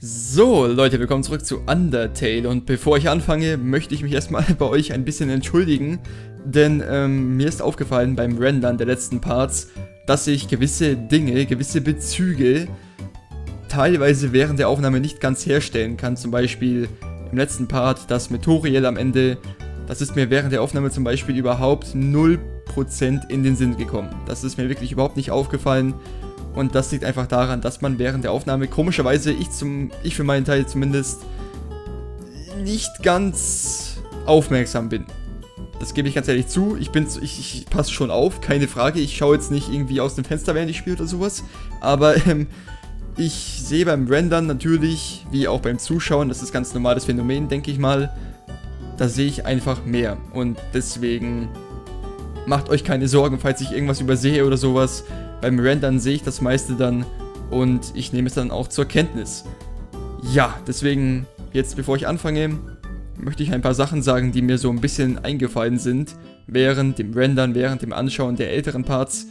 So, Leute, willkommen zurück zu Undertale und bevor ich anfange, möchte ich mich erstmal bei euch ein bisschen entschuldigen, denn mir ist aufgefallen beim Rendern der letzten Parts, dass ich gewisse Dinge, gewisse Bezüge teilweise während der Aufnahme nicht ganz herstellen kann. Zum Beispiel im letzten Part das mit Toriel am Ende, das ist mir während der Aufnahme zum Beispiel überhaupt 0% in den Sinn gekommen. Das ist mir wirklich überhaupt nicht aufgefallen. Und das liegt einfach daran, dass man während der Aufnahme, komischerweise, ich für meinen Teil zumindest, nicht ganz aufmerksam bin. Das gebe ich ganz ehrlich zu. Ich passe schon auf, keine Frage. Ich schaue jetzt nicht irgendwie aus dem Fenster, während ich spiele oder sowas. Aber ich sehe beim Rendern natürlich, wie auch beim Zuschauen, das ist ganz normales Phänomen, denke ich mal, da sehe ich einfach mehr. Und deswegen macht euch keine Sorgen, falls ich irgendwas übersehe oder sowas. Beim Rendern sehe ich das meiste dann und ich nehme es dann auch zur Kenntnis. Ja, deswegen, jetzt bevor ich anfange, möchte ich ein paar Sachen sagen, die mir so ein bisschen eingefallen sind, während dem Rendern, während dem Anschauen der älteren Parts.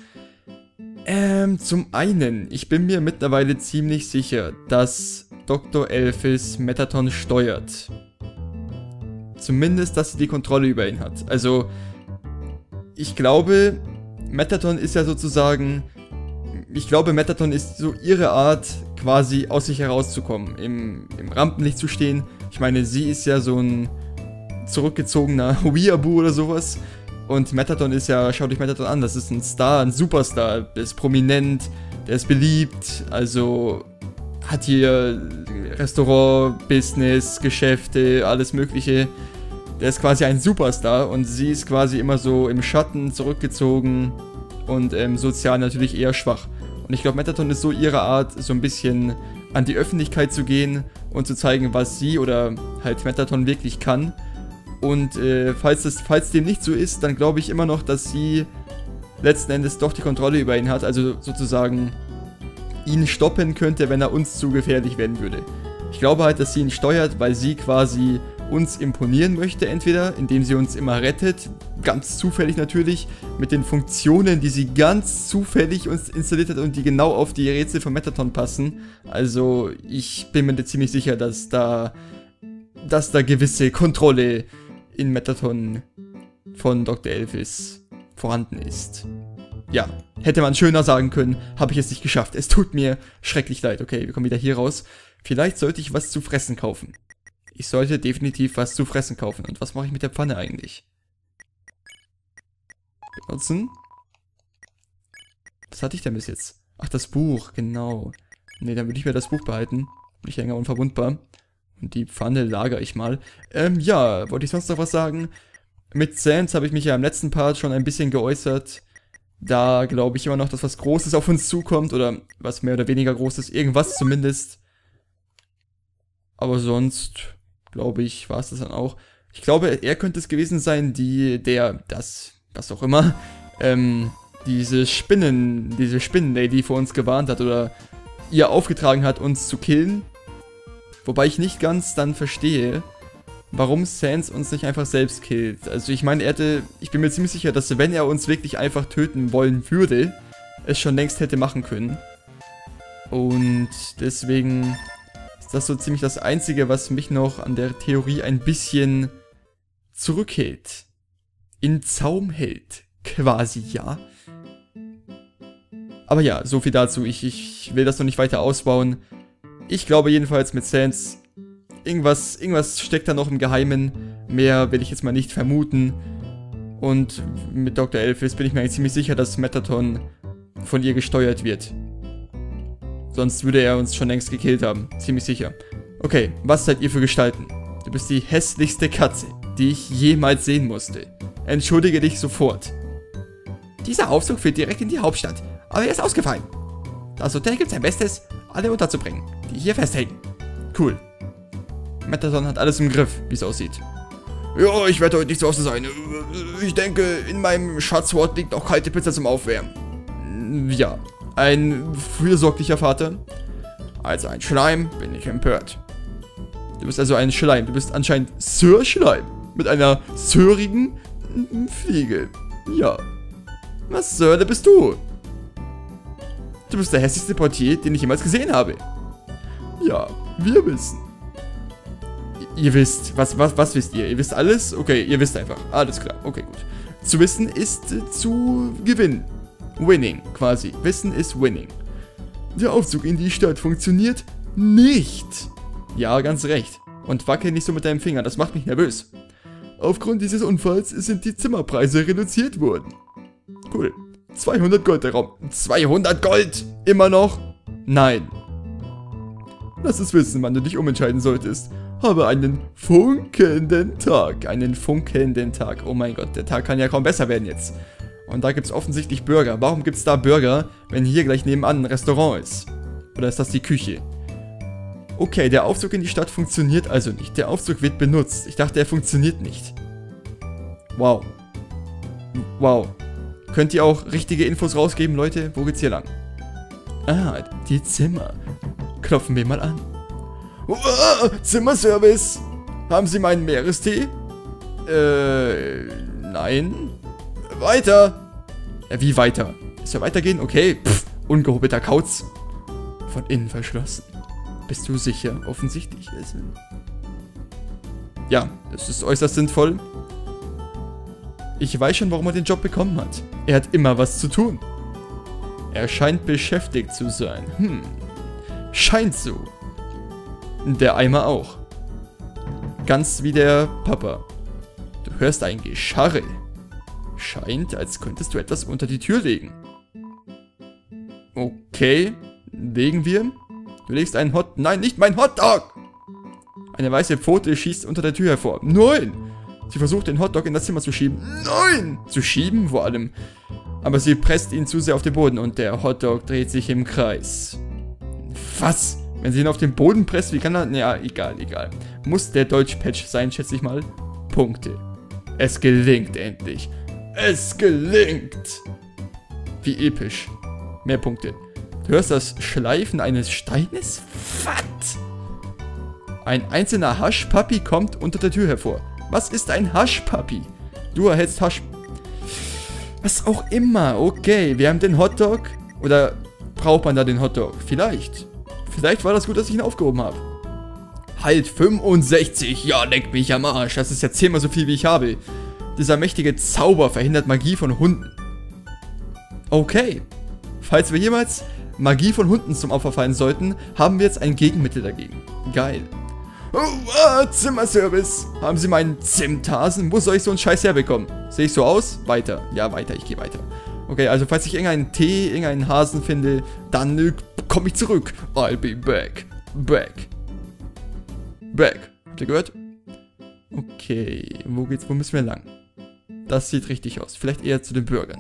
Zum einen, ich bin mir mittlerweile ziemlich sicher, dass Dr. Elphys Metaton steuert. Zumindest, dass sie die Kontrolle über ihn hat. Also, ich glaube, Metaton ist ja sozusagen... Ich glaube, Metaton ist so ihre Art, quasi aus sich herauszukommen, im Rampenlicht zu stehen. Ich meine, sie ist ja so ein zurückgezogener Weeaboo oder sowas. Und Metaton ist ja, schaut euch Metaton an, das ist ein Star, ein Superstar. Der ist prominent, der ist beliebt, also hat hier Restaurant, Business, Geschäfte, alles mögliche. Der ist quasi ein Superstar und sie ist quasi immer so im Schatten zurückgezogen und sozial natürlich eher schwach. Und ich glaube, Metaton ist so ihre Art, so ein bisschen an die Öffentlichkeit zu gehen und zu zeigen, was sie oder halt Metaton wirklich kann. Und falls dem nicht so ist, dann glaube ich immer noch, dass sie letzten Endes doch die Kontrolle über ihn hat. Also sozusagen ihn stoppen könnte, wenn er uns zu gefährlich werden würde. Ich glaube halt, dass sie ihn steuert, weil sie quasi uns imponieren möchte, entweder indem sie uns immer rettet, ganz zufällig natürlich, mit den Funktionen, die sie ganz zufällig uns installiert hat und die genau auf die Rätsel von Metaton passen. Also ich bin mir ziemlich sicher, dass da gewisse Kontrolle in Metaton von Dr. Elphys vorhanden ist. Ja, hätte man schöner sagen können, habe ich es nicht geschafft. Es tut mir schrecklich leid. Okay, wir kommen wieder hier raus. Vielleicht sollte ich was zu fressen kaufen. Ich sollte definitiv was zu fressen kaufen. Und was mache ich mit der Pfanne eigentlich? Benutzen? Was hatte ich denn bis jetzt? Ach, das Buch, genau. Ne, dann würde ich mir das Buch behalten. Bin ich länger unverwundbar. Und die Pfanne lagere ich mal. Ja, wollte ich sonst noch was sagen? Mit Sans habe ich mich ja im letzten Part schon ein bisschen geäußert. Da glaube ich immer noch, dass was Großes auf uns zukommt. Oder was mehr oder weniger Großes. Irgendwas zumindest. Aber sonst... glaube ich, war es das dann auch. Ich glaube, er könnte es gewesen sein, was auch immer, diese Spinnenlady vor uns gewarnt hat oder ihr aufgetragen hat, uns zu killen. Wobei ich nicht ganz dann verstehe, warum Sans uns nicht einfach selbst killt. Also ich meine, ich bin mir ziemlich sicher, dass wenn er uns wirklich einfach töten wollen würde, es schon längst hätte machen können. Und deswegen... das ist so ziemlich das Einzige, was mich noch an der Theorie ein bisschen zurückhält. In Zaum hält. Quasi, ja. Aber ja, so viel dazu. Ich will das noch nicht weiter ausbauen. Ich glaube jedenfalls mit Sans, irgendwas steckt da noch im Geheimen. Mehr will ich jetzt mal nicht vermuten. Und mit Dr. Elphys bin ich mir eigentlich ziemlich sicher, dass Metaton von ihr gesteuert wird. Sonst würde er uns schon längst gekillt haben. Ziemlich sicher. Okay, was seid ihr für Gestalten? Du bist die hässlichste Katze, die ich jemals sehen musste. Entschuldige dich sofort. Dieser Aufzug führt direkt in die Hauptstadt, aber er ist ausgefallen. Das Hotel gibt sein Bestes, alle unterzubringen, die hier festhängen. Cool. Metaton hat alles im Griff, wie es aussieht. Ja, ich werde heute nicht zu Hause sein. Ich denke, in meinem Schatzwort liegt auch kalte Pizza zum Aufwärmen. Ja. Ein fürsorglicher Vater. Als ein Schleim bin ich empört. Du bist also ein Schleim. Du bist anscheinend Sir Schleim. Mit einer sirigen Fliege. Ja. Was Sir, da bist du? Du bist der hässlichste Portier, den ich jemals gesehen habe. Ja, Wir wissen. Ihr wisst. Was wisst ihr? Ihr wisst alles? Okay, ihr wisst einfach. Alles klar. Okay, gut. Zu wissen ist zu gewinnen. Winning, quasi. Wissen ist winning. Der Aufzug in die Stadt funktioniert nicht. Ja, ganz recht. Und wackel nicht so mit deinem Finger, das macht mich nervös. Aufgrund dieses Unfalls sind die Zimmerpreise reduziert worden. Cool. 200 Gold der Raum. 200 Gold! Immer noch? Nein. Lass es wissen, wann du dich umentscheiden solltest. Habe einen funkelnden Tag. Einen funkelnden Tag. Oh mein Gott, der Tag kann ja kaum besser werden jetzt. Und da gibt es offensichtlich Burger. Warum gibt es da Burger, wenn hier gleich nebenan ein Restaurant ist? Oder ist das die Küche? Okay, der Aufzug in die Stadt funktioniert also nicht. Der Aufzug wird benutzt. Ich dachte, er funktioniert nicht. Wow. Wow. Könnt ihr auch richtige Infos rausgeben, Leute? Wo geht's hier lang? Ah, die Zimmer. Klopfen wir mal an. Zimmerservice. Haben Sie meinen Meerestee? Nein. Weiter. Ja, wie weiter? Ist ja weitergehen? Okay. Pff, ungehobelter Kauz. Von innen verschlossen. Bist du sicher? Offensichtlich ist. Ja, das ist äußerst sinnvoll. Ich weiß schon, warum er den Job bekommen hat. Er hat immer was zu tun. Er scheint beschäftigt zu sein. Scheint so. Der Eimer auch. Ganz wie der Papa. Du hörst ein Gescharre. Scheint, als könntest du etwas unter die Tür legen. Okay. Legen wir. Du legst einen Nein, nicht mein Hotdog! Eine weiße Pfote schießt unter der Tür hervor. Nein! Sie versucht, den Hotdog in das Zimmer zu schieben. Nein! Zu schieben, vor allem. Aber sie presst ihn zu sehr auf den Boden und der Hotdog dreht sich im Kreis. Was? Wenn sie ihn auf den Boden presst, wie kann er... Ja, egal. Muss der Deutsch-Patch sein, schätze ich mal. Punkte. Es gelingt endlich. Es gelingt! Wie episch. Mehr Punkte. Du hörst das Schleifen eines Steines? Was? Ein einzelner Haschpapi kommt unter der Tür hervor. Was ist ein Haschpapi? Du erhältst Was auch immer. Okay, wir haben den Hotdog. Oder braucht man da den Hotdog? Vielleicht. Vielleicht war das gut, dass ich ihn aufgehoben habe. Halt, 65. Ja, leck mich am Arsch. Das ist ja 10-mal so viel, wie ich habe. Dieser mächtige Zauber verhindert Magie von Hunden. Okay. Falls wir jemals Magie von Hunden zum Opfer fallen sollten, haben wir jetzt ein Gegenmittel dagegen. Geil. Zimmerservice. Haben Sie meinen Zimthasen? Wo soll ich so einen Scheiß herbekommen? Sehe ich so aus? Weiter. Ja, weiter. Ich gehe weiter. Okay, also falls ich irgendeinen Tee, irgendeinen Hasen finde, dann komme ich zurück. I'll be back. Back. Habt ihr gehört? Okay, wo müssen wir lang? Das sieht richtig aus. Vielleicht eher zu den Bürgern.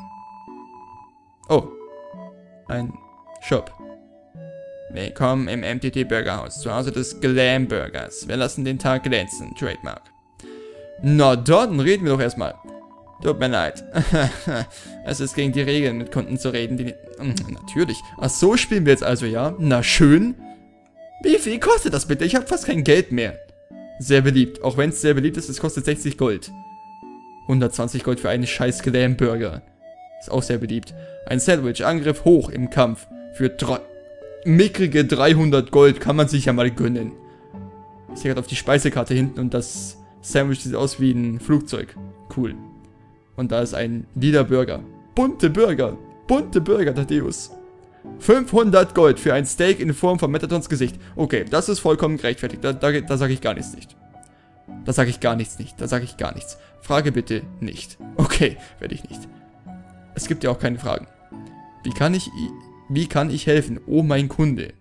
Oh. Ein Shop. Willkommen im MTT Burgerhaus, zu Hause des Glam Burgers. Wir lassen den Tag glänzen. Trademark. Na dann, reden wir doch erstmal. Tut mir leid. Es ist gegen die Regeln, mit Kunden zu reden, die... Natürlich. Ach so, spielen wir jetzt also, ja? Na schön. Wie viel kostet das bitte? Ich habe fast kein Geld mehr. Sehr beliebt. Auch wenn es sehr beliebt ist, es kostet 60 Gold. 120 Gold für einen scheiß Glam Burger. Ist auch sehr beliebt. Ein Sandwich, Angriff hoch im Kampf. Für mickrige 300 Gold kann man sich ja mal gönnen. Ich sehe gerade auf die Speisekarte hinten und das Sandwich sieht aus wie ein Flugzeug. Cool. Und da ist ein lila Burger. Bunte Burger, Thaddeus. 500 Gold für ein Steak in Form von Metatons Gesicht. Okay, das ist vollkommen gerechtfertigt. Da sage ich gar nichts nicht. Da sage ich gar nichts. Frage bitte nicht. Okay, werde ich nicht. Es gibt ja auch keine Fragen. Wie kann ich helfen? Oh mein Kunde.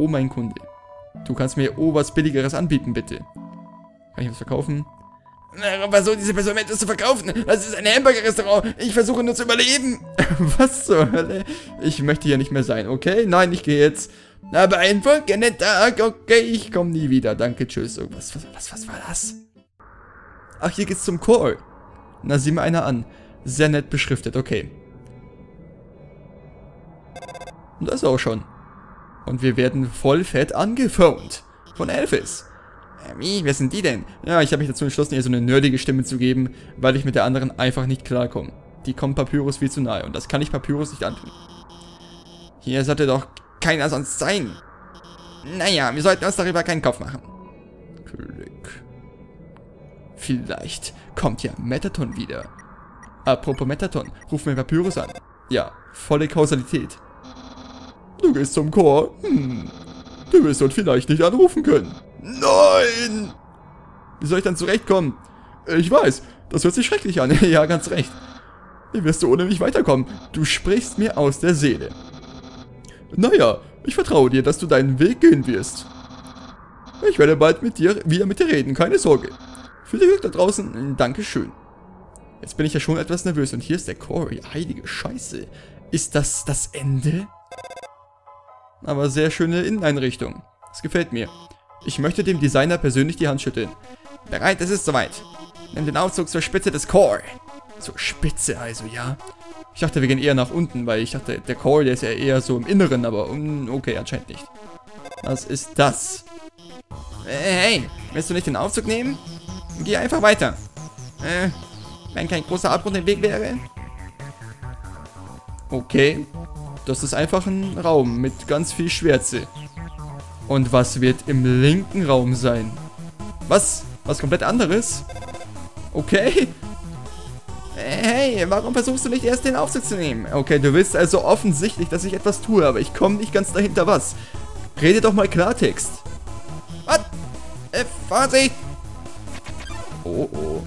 Du kannst mir was Billigeres anbieten, bitte. Kann ich was verkaufen? Versucht diese Person etwas zu verkaufen. Das ist ein Hamburger-Restaurant. Ich versuche nur zu überleben. Was zur Hölle? Ich möchte hier nicht mehr sein, okay? Nein, ich gehe jetzt. Aber ein funkelnder Tag. Okay, ich komme nie wieder. Danke, tschüss. Was war das? Ach, hier geht's zum Call. Na, sieh mal einer an. Sehr nett beschriftet, okay. Und das auch schon. Und wir werden voll fett angefeuert. Von Elvis. Wie? Wer sind die denn? Ja, ich habe mich dazu entschlossen, ihr so eine nerdige Stimme zu geben, weil ich mit der anderen einfach nicht klarkomme. Die kommt Papyrus viel zu nahe und das kann ich Papyrus nicht antun. Hier sollte doch keiner sonst sein. Naja, wir sollten uns darüber keinen Kopf machen. Glück. Vielleicht kommt ja Metaton wieder. Apropos Metaton, ruf mir Papyrus an. Ja, volle Kausalität. Du gehst zum Chor. Du wirst dort vielleicht nicht anrufen können. Nein! Wie soll ich dann zurechtkommen? Ich weiß, das hört sich schrecklich an. Ja, ganz recht. Wie wirst du ohne mich weiterkommen? Du sprichst mir aus der Seele. Naja, ich vertraue dir, dass du deinen Weg gehen wirst. Ich werde bald wieder mit dir reden, keine Sorge. Viel Glück da draußen, Dankeschön. Jetzt bin ich ja schon etwas nervös und hier ist der Cory. Heilige Scheiße. Ist das das Ende? Aber sehr schöne Inneneinrichtung. Das gefällt mir. Ich möchte dem Designer persönlich die Hand schütteln. Bereit, es ist soweit. Nimm den Aufzug zur Spitze des Core. Zur Spitze also, ja? Ich dachte, wir gehen eher nach unten, weil ich dachte, der Core, der ist ja eher so im Inneren, aber okay, anscheinend nicht. Was ist das? Hey, willst du nicht den Aufzug nehmen? Geh einfach weiter. Wenn kein großer Abgrund im Weg wäre. Okay. Das ist einfach ein Raum mit ganz viel Schwärze. Und was wird im linken Raum sein? Was? Was komplett anderes? Okay. Hey, warum versuchst du nicht erst den Aufzug zu nehmen? Okay, du willst also offensichtlich, dass ich etwas tue, aber ich komme nicht ganz dahinter was. Rede doch mal Klartext. Was? Vorsicht! Oh, oh.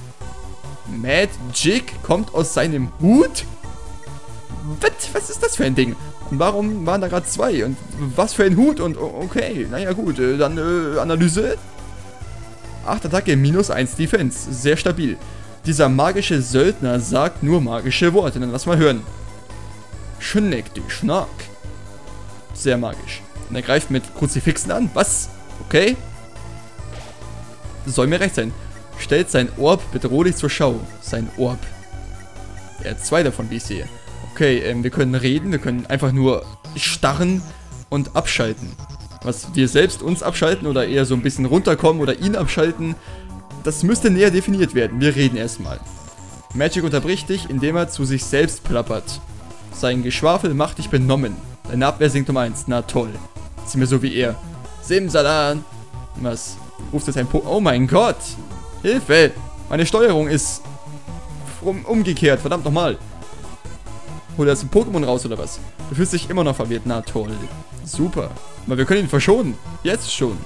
Magic kommt aus seinem Hut? Was ist das für ein Ding? Und warum waren da gerade zwei? Und was für ein Hut? Und okay, naja gut, dann Analyse. 8 Attacke, -1 Defense. Sehr stabil. Dieser magische Söldner sagt nur magische Worte. Dann lass mal hören. Schnick, die Schnack. Sehr magisch. Und er greift mit Kruzifixen an. Was? Okay. Soll mir recht sein. Stellt sein Orb bedrohlich zur Schau. Sein Orb. Er hat 2 davon, wie ich sehe. Okay, wir können reden, wir können einfach nur starren und abschalten. Was wir selbst uns abschalten oder eher so ein bisschen runterkommen oder ihn abschalten, das müsste näher definiert werden. Wir reden erstmal. Magic unterbricht dich, indem er zu sich selbst plappert. Sein Geschwafel macht dich benommen. Deine Abwehr sinkt um 1. Na toll. Zieh mir so wie er. Simsalan. Was? Ruft es ein Oh mein Gott. Hilfe. Meine Steuerung ist umgekehrt. Verdammt nochmal. Hol jetzt ein Pokémon raus oder was? Du fühlst dich immer noch verwirrt. Na toll. Super. Aber wir können ihn verschonen. Jetzt schon.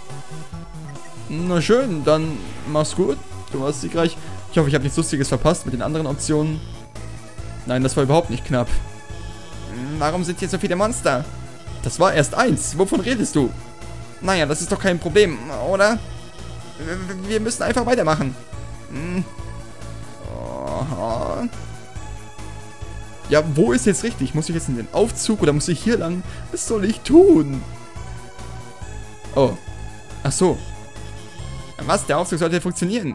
Na schön, dann mach's gut. Du warst siegreich. Ich hoffe, ich habe nichts Lustiges verpasst mit den anderen Optionen. Nein, das war überhaupt nicht knapp. Warum sind hier so viele Monster? Das war erst 1. Wovon redest du? Naja, das ist doch kein Problem, oder? Wir müssen einfach weitermachen. Aha. Ja, wo ist jetzt richtig? Muss ich jetzt in den Aufzug oder muss ich hier lang? Was soll ich tun? Oh. Ach so. Was? Der Aufzug sollte funktionieren.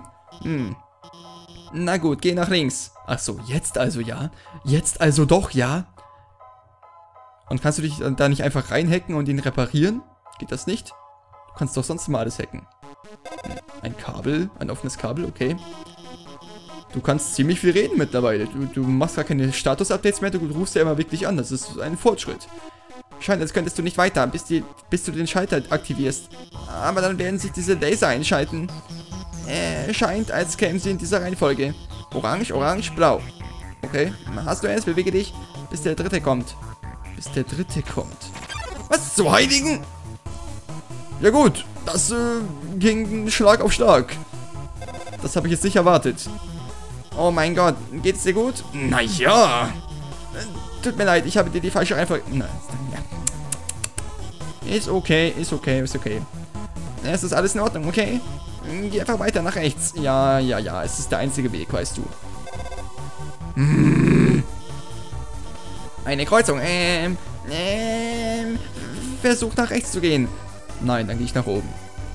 Na gut, geh nach links. Ach so, jetzt also ja. Jetzt also doch ja. Und kannst du dich da nicht einfach reinhacken und ihn reparieren? Geht das nicht? Du kannst doch sonst mal alles hacken. Ein Kabel, ein offenes Kabel, okay. Du kannst ziemlich viel reden mittlerweile. Du machst gar keine Status-Updates mehr, du rufst ja immer wirklich an. Das ist ein Fortschritt. Scheint, als könntest du nicht weiter, bis du den Schalter aktivierst. Aber dann werden sich diese Laser einschalten. Scheint, als kämen sie in dieser Reihenfolge. Orange, orange, blau. Okay, hast du es? Bewege dich, bis der dritte kommt. Bis der dritte kommt. Was zu Heiligen? Ja gut, das ging Schlag auf Schlag. Das habe ich jetzt nicht erwartet. Oh mein Gott, geht's dir gut? Naja. Tut mir leid, ich habe dir die falsche Reihenfolge... Nein, ja. Ist okay, ist okay, ist okay. Es ist alles in Ordnung, okay? Geh einfach weiter nach rechts. Ja, ja, ja, es ist der einzige Weg, weißt du. Eine Kreuzung. Versuch nach rechts zu gehen. Nein, dann gehe ich nach oben.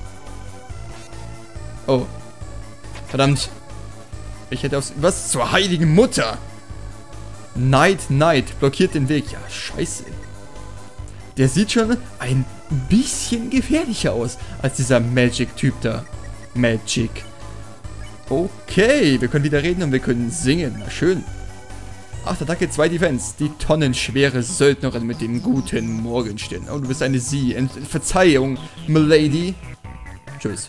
Oh. Verdammt. Ich hätte aufs... Was zur heiligen Mutter? Knight blockiert den Weg. Ja, scheiße. Der sieht schon ein bisschen gefährlicher aus als dieser Magic-Typ da. Magic. Okay, wir können wieder reden und wir können singen. Na schön. 8 Attacke, 2 Defense. Die tonnenschwere Söldnerin mit dem guten Morgenstern. Oh, du bist eine Sie. Verzeihung, Milady. Tschüss.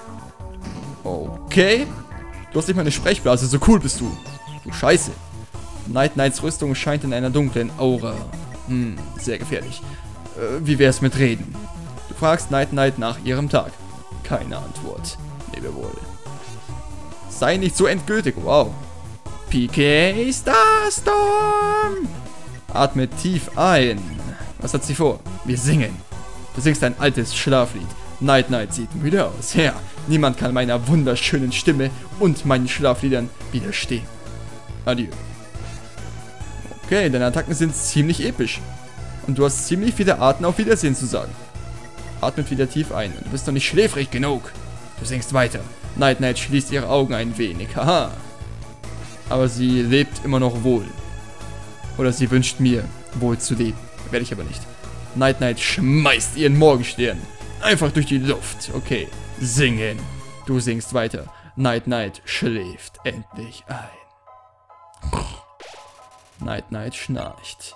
Okay. Du hast nicht mal eine Sprechblase, so cool bist du. Du Scheiße. Knights Rüstung scheint in einer dunklen Aura. Sehr gefährlich. Wie wär's mit Reden? Du fragst Knight nach ihrem Tag. Keine Antwort. Lebe wohl. Sei nicht so endgültig. Wow. PK Starstorm. Atme tief ein. Was hat sie vor? Wir singen. Du singst ein altes Schlaflied. Knight sieht müde aus. Ja, niemand kann meiner wunderschönen Stimme und meinen Schlafliedern widerstehen. Adieu. Okay, deine Attacken sind ziemlich episch. Und du hast ziemlich viele Arten auf Wiedersehen zu sagen. Atmet wieder tief ein. Du bist noch nicht schläfrig genug. Du singst weiter. Knight schließt ihre Augen ein wenig. Haha. Aber sie lebt immer noch wohl. Oder sie wünscht mir, wohl zu leben. Werde ich aber nicht. Knight schmeißt ihren Morgenstern einfach durch die Luft. Okay. Singen. Du singst weiter. Knight schläft endlich ein. Knight schnarcht.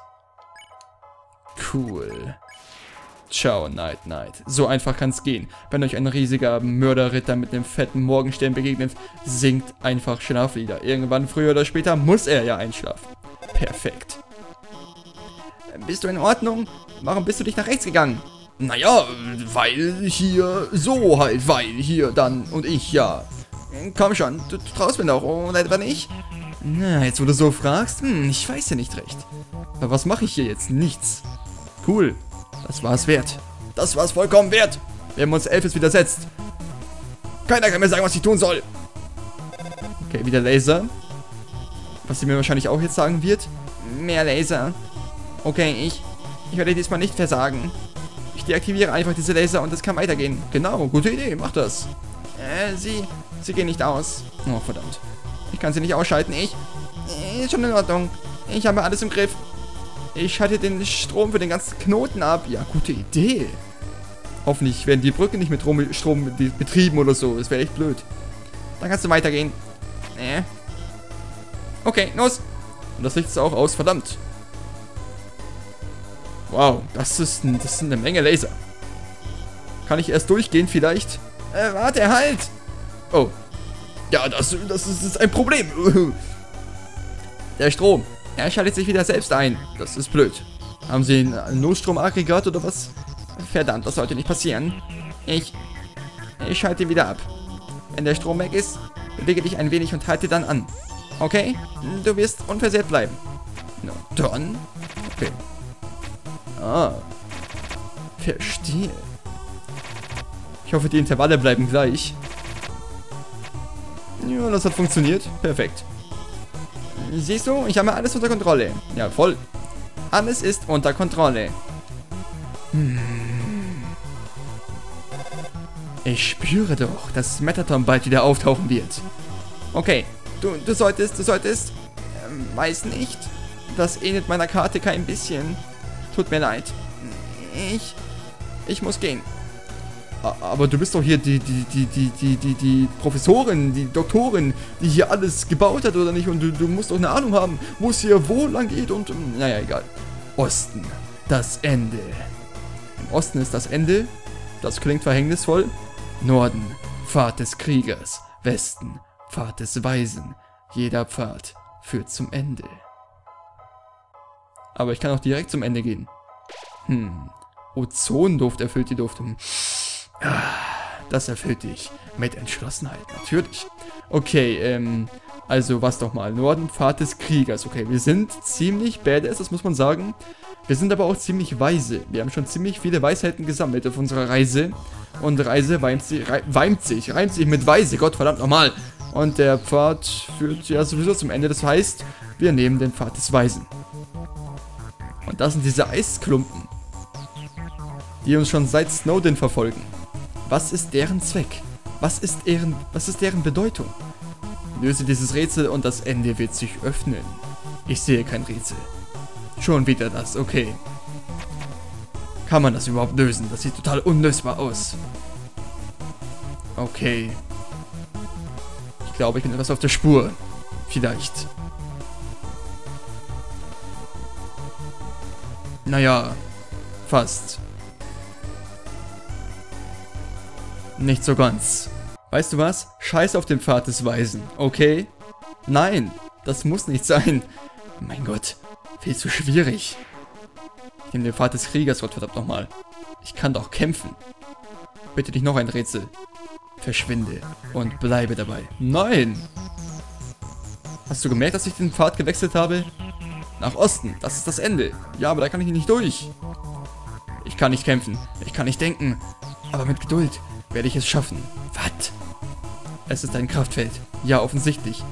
Cool. Ciao, Knight. So einfach kann's gehen. Wenn euch ein riesiger Mörderritter mit einem fetten Morgenstern begegnet, singt einfach Schlaflieder. Irgendwann, früher oder später, muss er ja einschlafen. Perfekt. Bist du in Ordnung? Warum bist du nicht nach rechts gegangen? Naja, weil hier so halt, weil hier dann und ich, ja. Komm schon, du traust mir doch, oder etwa nicht? Na, jetzt wo du so fragst, ich weiß ja nicht recht. Aber was mache ich hier jetzt? Nichts. Cool. Das war's wert. Das war's vollkommen wert. Wir haben uns Elfes widersetzt. Keiner kann mir sagen, was ich tun soll. Okay, wieder Laser. Was sie mir wahrscheinlich auch jetzt sagen wird. Mehr Laser. Okay, ich werde diesmal nicht versagen. Ich deaktiviere einfach diese Laser und es kann weitergehen. Genau, gute Idee, mach das. Sie gehen nicht aus. Oh, verdammt. Ich kann sie nicht ausschalten, ist schon in Ordnung. Ich habe alles im Griff. Ich schalte den Strom für den ganzen Knoten ab. Ja, gute Idee. Hoffentlich werden die Brücken nicht mit Strom betrieben oder so. Das wäre echt blöd. Dann kannst du weitergehen. Okay, los. Und das Licht ist auch aus. Verdammt. Wow, das ist eine Menge Laser. Kann ich erst durchgehen vielleicht? Warte, halt. Oh. Ja, das ist ein Problem. Der Strom. Er schaltet sich wieder selbst ein. Das ist blöd. Haben Sie ein Notstromaggregat oder was? Verdammt, das sollte nicht passieren. Ich schalte ihn wieder ab. Wenn der Strom weg ist, bewege dich ein wenig und halte dann an. Okay? Du wirst unversehrt bleiben. Na dann. Okay. Ah. Verstehe. Ich hoffe, die Intervalle bleiben gleich. Ja, das hat funktioniert. Perfekt. Siehst du, ich habe alles unter Kontrolle. Ja, voll. Alles ist unter Kontrolle. Ich spüre doch, dass Mettaton bald wieder auftauchen wird. Okay, du solltest, weiß nicht. Das ähnelt meiner Karte kein bisschen. Tut mir leid. Ich muss gehen. Aber du bist doch hier die Professorin, die Doktorin, die hier alles gebaut hat, oder nicht? Und du musst doch eine Ahnung haben, wo es hier wo lang geht und... Naja, egal. Osten. Das Ende. Im Osten ist das Ende. Das klingt verhängnisvoll. Norden. Pfad des Kriegers. Westen. Pfad des Weisen. Jeder Pfad führt zum Ende. Aber ich kann auch direkt zum Ende gehen. Ozonduft erfüllt die Duft. Das erfüllt dich mit Entschlossenheit, natürlich. Okay, also was doch mal. Norden, Pfad des Kriegers. Okay, wir sind ziemlich badass, das muss man sagen. Wir sind aber auch ziemlich weise. Wir haben schon ziemlich viele Weisheiten gesammelt auf unserer Reise. Und Reise reimt sich mit Weise. Gott verdammt nochmal. Und der Pfad führt ja sowieso zum Ende. Das heißt, wir nehmen den Pfad des Weisen. Und das sind diese Eisklumpen, die uns schon seit Snowden verfolgen. Was ist deren Zweck? Was ist deren Bedeutung? Löse dieses Rätsel und das Ende wird sich öffnen. Ich sehe kein Rätsel. Schon wieder das, okay. Kann man das überhaupt lösen? Das sieht total unlösbar aus. Okay. Ich glaube, ich bin etwas auf der Spur. Vielleicht. Naja, fast. Nicht so ganz. Weißt du was? Scheiß auf den Pfad des Weisen, okay? Nein, das muss nicht sein. Mein Gott, viel zu schwierig. Ich nehme den Pfad des Kriegers, Gott verdammt nochmal. Ich kann doch kämpfen. Bitte nicht noch ein Rätsel. Verschwinde und bleibe dabei. Nein! Hast du gemerkt, dass ich den Pfad gewechselt habe? Nach Osten, das ist das Ende. Ja, aber da kann ich nicht durch. Ich kann nicht kämpfen, ich kann nicht denken. Aber mit Geduld werde ich es schaffen. Was? Es ist ein Kraftfeld. Ja, offensichtlich.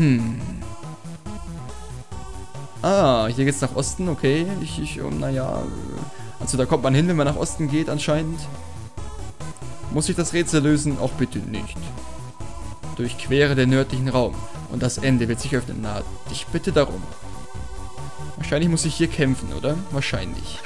Ah, hier geht's nach Osten, okay. Naja. Also da kommt man hin, wenn man nach Osten geht, anscheinend. Muss ich das Rätsel lösen? Auch bitte nicht. Durchquere den nördlichen Raum. Und das Ende wird sich öffnen. Na, ich bitte darum. Wahrscheinlich muss ich hier kämpfen, oder? Wahrscheinlich.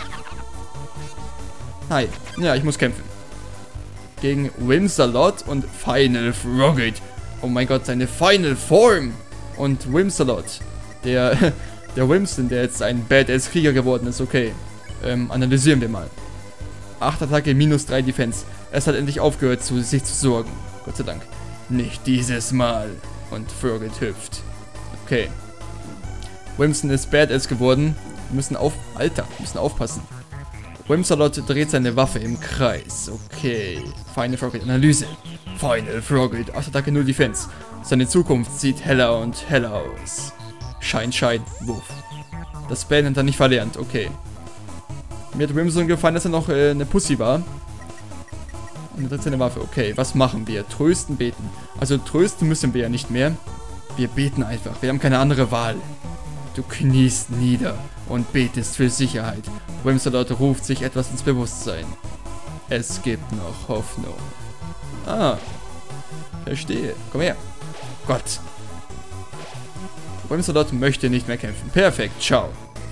Hi. Ja, ich muss kämpfen. Gegen Whimsalot und Final Frogget. Oh mein Gott, seine Final Form. Und Whimsalot. Der Whimson, der jetzt ein Badass-Krieger geworden ist. Okay. Analysieren wir mal. 8 Attacke, minus 3 Defense. Es hat endlich aufgehört, sich zu sorgen. Gott sei Dank. Nicht dieses Mal. Und Frogget hüpft. Okay. Whimson ist Badass geworden. Wir müssen aufpassen. Whimsalot dreht seine Waffe im Kreis. Okay. Final Frogget Analyse. Final Frogget. 8 Attacke, 0 Defense. Seine Zukunft sieht heller und heller aus. Schein, wuff. Das Band hat er nicht verlernt. Okay. Mir hat Whimson gefallen, dass er noch eine Pussy war. Und er dreht seine Waffe. Okay, was machen wir? Trösten, beten. Also trösten müssen wir ja nicht mehr. Wir beten einfach. Wir haben keine andere Wahl. Du kniest nieder und betest für Sicherheit. Whimsalot ruft sich etwas ins Bewusstsein. Es gibt noch Hoffnung. Ah. Verstehe. Komm her. Gott. Whimsalot möchte nicht mehr kämpfen. Perfekt. Ciao.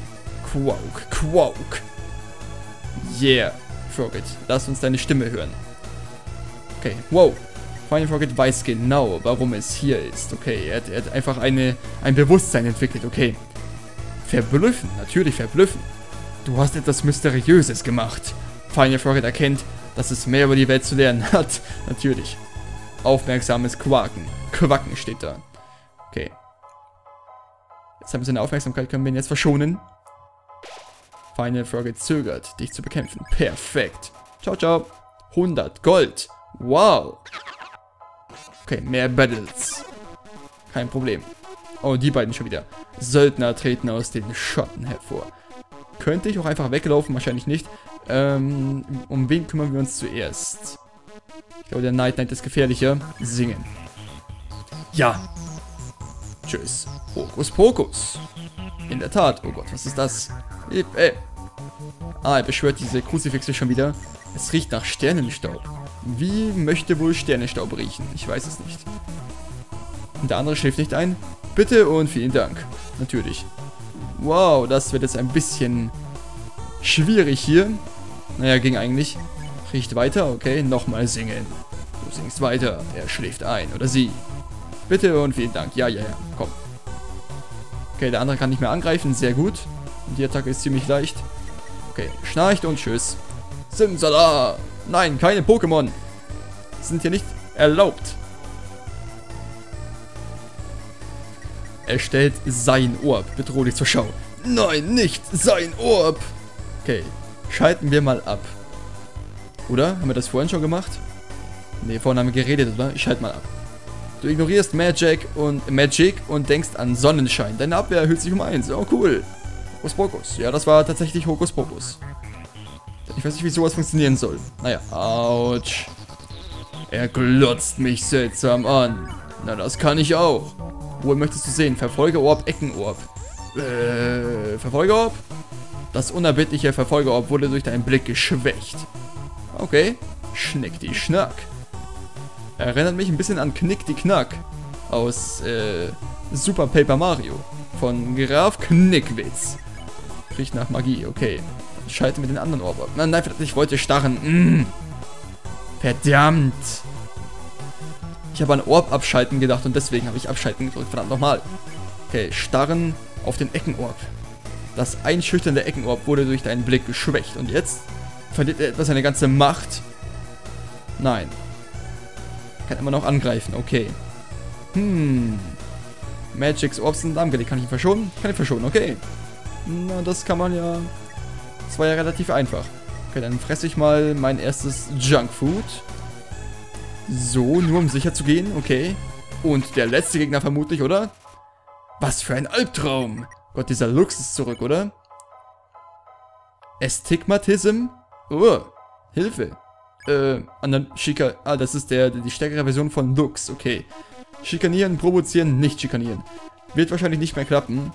Quauk. Yeah. Frogget, lass uns deine Stimme hören. Okay. Wow. Final Frogget weiß genau, warum es hier ist. Okay, er hat einfach ein Bewusstsein entwickelt. Okay. Verblüffen, natürlich verblüffen. Du hast etwas Mysteriöses gemacht. Final Frogget erkennt, dass es mehr über die Welt zu lernen hat. Natürlich. Aufmerksames Quaken. Quacken steht da. Okay. Jetzt haben wir seine Aufmerksamkeit, können wir ihn jetzt verschonen. Final Frogget zögert, dich zu bekämpfen. Perfekt. Ciao. 100 Gold. Wow. Okay, mehr Battles. Kein Problem. Oh, die beiden schon wieder. Söldner treten aus den Schatten hervor. Könnte ich auch einfach weglaufen? Wahrscheinlich nicht. Um wen kümmern wir uns zuerst? Ich glaube, der Night ist gefährlicher. Singen. Ja. Tschüss. Hokus Pokus. In der Tat. Oh Gott, was ist das? Er beschwört diese Kruzifixe schon wieder. Es riecht nach Sternenstaub. Wie möchte wohl Sternenstaub riechen? Ich weiß es nicht. Und der andere schläft nicht ein. Bitte und vielen Dank. Natürlich. Wow, das wird jetzt ein bisschen schwierig hier. Naja, ging eigentlich. Riecht weiter, okay. Nochmal singen. Du singst weiter. Er schläft ein. Oder sie. Bitte und vielen Dank. Ja. Komm. Okay, der andere kann nicht mehr angreifen. Sehr gut. Und die Attacke ist ziemlich leicht. Okay, schnarcht und tschüss. Simsala! Nein, keine Pokémon. Sind hier nicht erlaubt. Er stellt sein Orb bedrohlich zur Schau. Nein, nicht sein Orb! Okay, schalten wir mal ab. Oder? Haben wir das vorhin schon gemacht? Ne, vorhin haben wir geredet, oder? Ich schalte mal ab. Du ignorierst Magic und denkst an Sonnenschein. Deine Abwehr erhöht sich um 1. Oh, cool. Hokus Pokus. Ja, das war tatsächlich Hokus Pokus. Ich weiß nicht, wie sowas funktionieren soll. Naja, ouch. Er glotzt mich seltsam an. Na, das kann ich auch. Wohl möchtest du sehen? Verfolgerorb, Eckenorb. Verfolgerorb? Das unerbittliche Verfolgerorb wurde durch deinen Blick geschwächt. Okay. Schnick die Schnack. Erinnert mich ein bisschen an Knick die Knack. Aus, Super Paper Mario. Von Graf Knickwitz. Riecht nach Magie, okay. Dann schalten wir den anderen Orb ab. Nein, ich wollte starren. Verdammt. Ich habe an Orb abschalten gedacht und deswegen habe ich abschalten gedrückt. Verdammt nochmal. Okay, starren auf den Eckenorb. Das einschüchternde Eckenohr wurde durch deinen Blick geschwächt. Und jetzt verliert er etwas seine ganze Macht. Nein. Kann immer noch angreifen, okay. Magics Orbs sind lahmgelegt. Kann ich ihn verschonen? Kann ich verschonen, okay. Na, das kann man ja... Das war ja relativ einfach. Okay, dann fresse ich mal mein erstes Junkfood. So, nur um sicher zu gehen, okay. Und der letzte Gegner vermutlich, oder? Was für ein Albtraum! Gott, dieser Lux ist zurück, oder? Astigmatism? Oh, Hilfe. das ist die stärkere Version von Lux, okay. Schikanieren, provozieren, nicht schikanieren. Wird wahrscheinlich nicht mehr klappen.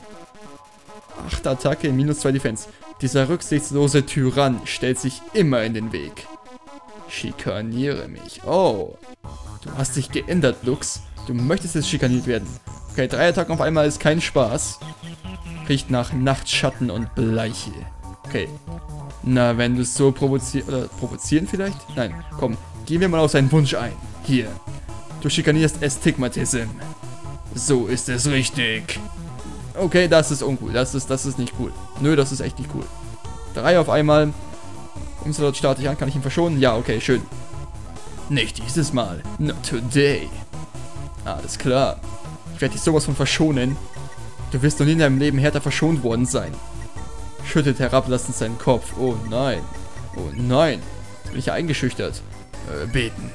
8 Attacke, -2 Defense. Dieser rücksichtslose Tyrann stellt sich immer in den Weg. Schikaniere mich. Oh. Du hast dich geändert, Lux. Du möchtest jetzt schikaniert werden. Okay, 3 Attacken auf einmal ist kein Spaß. Riecht nach Nachtschatten und Bleiche. Okay. Na, wenn du es so provozieren vielleicht? Nein, komm. Gehen wir mal auf seinen Wunsch ein. Hier. Du schikanierst Astigmatism. So ist es richtig. Okay, das ist uncool. Das ist nicht cool. Nö, das ist echt nicht cool. 3 auf einmal. Umslot starte ich an. Kann ich ihn verschonen? Ja, okay, schön. Nicht dieses Mal. Not today. Alles klar. Ich werde dich sowas von verschonen. Du wirst noch nie in deinem Leben härter verschont worden sein. Schüttet herablassend seinen Kopf. Oh nein. Oh nein. Jetzt bin ich ja eingeschüchtert. Beten.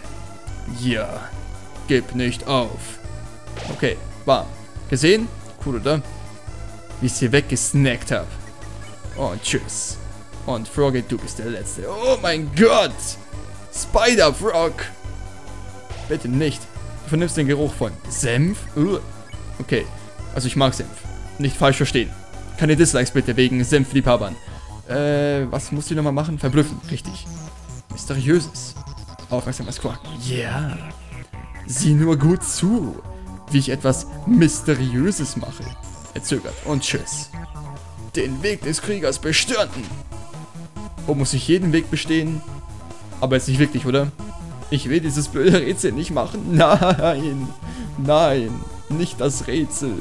Ja. Gib nicht auf. Okay, warm. Gesehen? Cool, oder? Wie ich es hier weggesnackt habe. Und tschüss. Und Froggy, du bist der Letzte. Oh mein Gott! Spider-Frog! Bitte nicht. Du vernimmst den Geruch von Senf? Okay, also ich mag Senf. Nicht falsch verstehen. Keine Dislikes bitte wegen Senfliebhabern. Was musst du nochmal machen? Verblüffen, richtig. Mysteriöses. Aufmerksamkeitsquaken. Ja. Sieh nur gut zu, wie ich etwas Mysteriöses mache. Er zögert und tschüss. Den Weg des Kriegers bestanden. Oh, muss ich jeden Weg bestehen? Aber jetzt nicht wirklich, oder? Ich will dieses blöde Rätsel nicht machen. Nein. Nein. Nicht das Rätsel.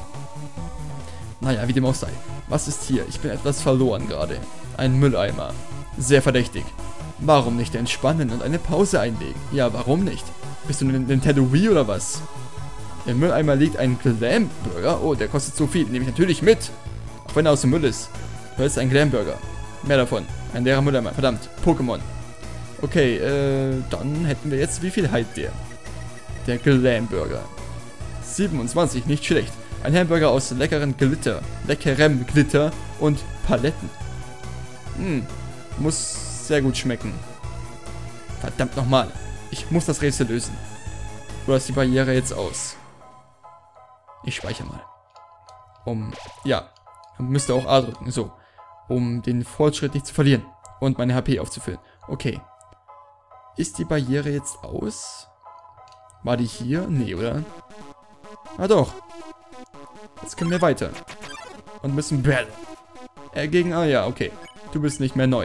Naja, wie dem auch sei. Was ist hier? Ich bin etwas verloren gerade. Ein Mülleimer. Sehr verdächtig. Warum nicht entspannen und eine Pause einlegen? Ja, warum nicht? Bist du ein Nintendo Wii oder was? Im Mülleimer liegt ein Glam-Burger. Oh, der kostet so viel. Nehme ich natürlich mit. Auch wenn er aus dem Müll ist. Da ist ein Glam-Burger. Mehr davon. Ein leerer Mülleimer. Verdammt. Pokémon. Okay, dann hätten wir jetzt... Wie viel heilt der? Der Glam-Burger. 27, nicht schlecht. Ein Hamburger aus leckerem Glitter und Paletten. Muss sehr gut schmecken. Verdammt nochmal. Ich muss das Rätsel lösen. Oder ist die Barriere jetzt aus? Ich speichere mal. Ja. Müsste auch A drücken. So. Um den Fortschritt nicht zu verlieren. Und meine HP aufzufüllen. Okay. Ist die Barriere jetzt aus? War die hier? Nee, oder? Ah doch. Jetzt können wir weiter. Und müssen battlen. Ja, okay. Du bist nicht mehr neu.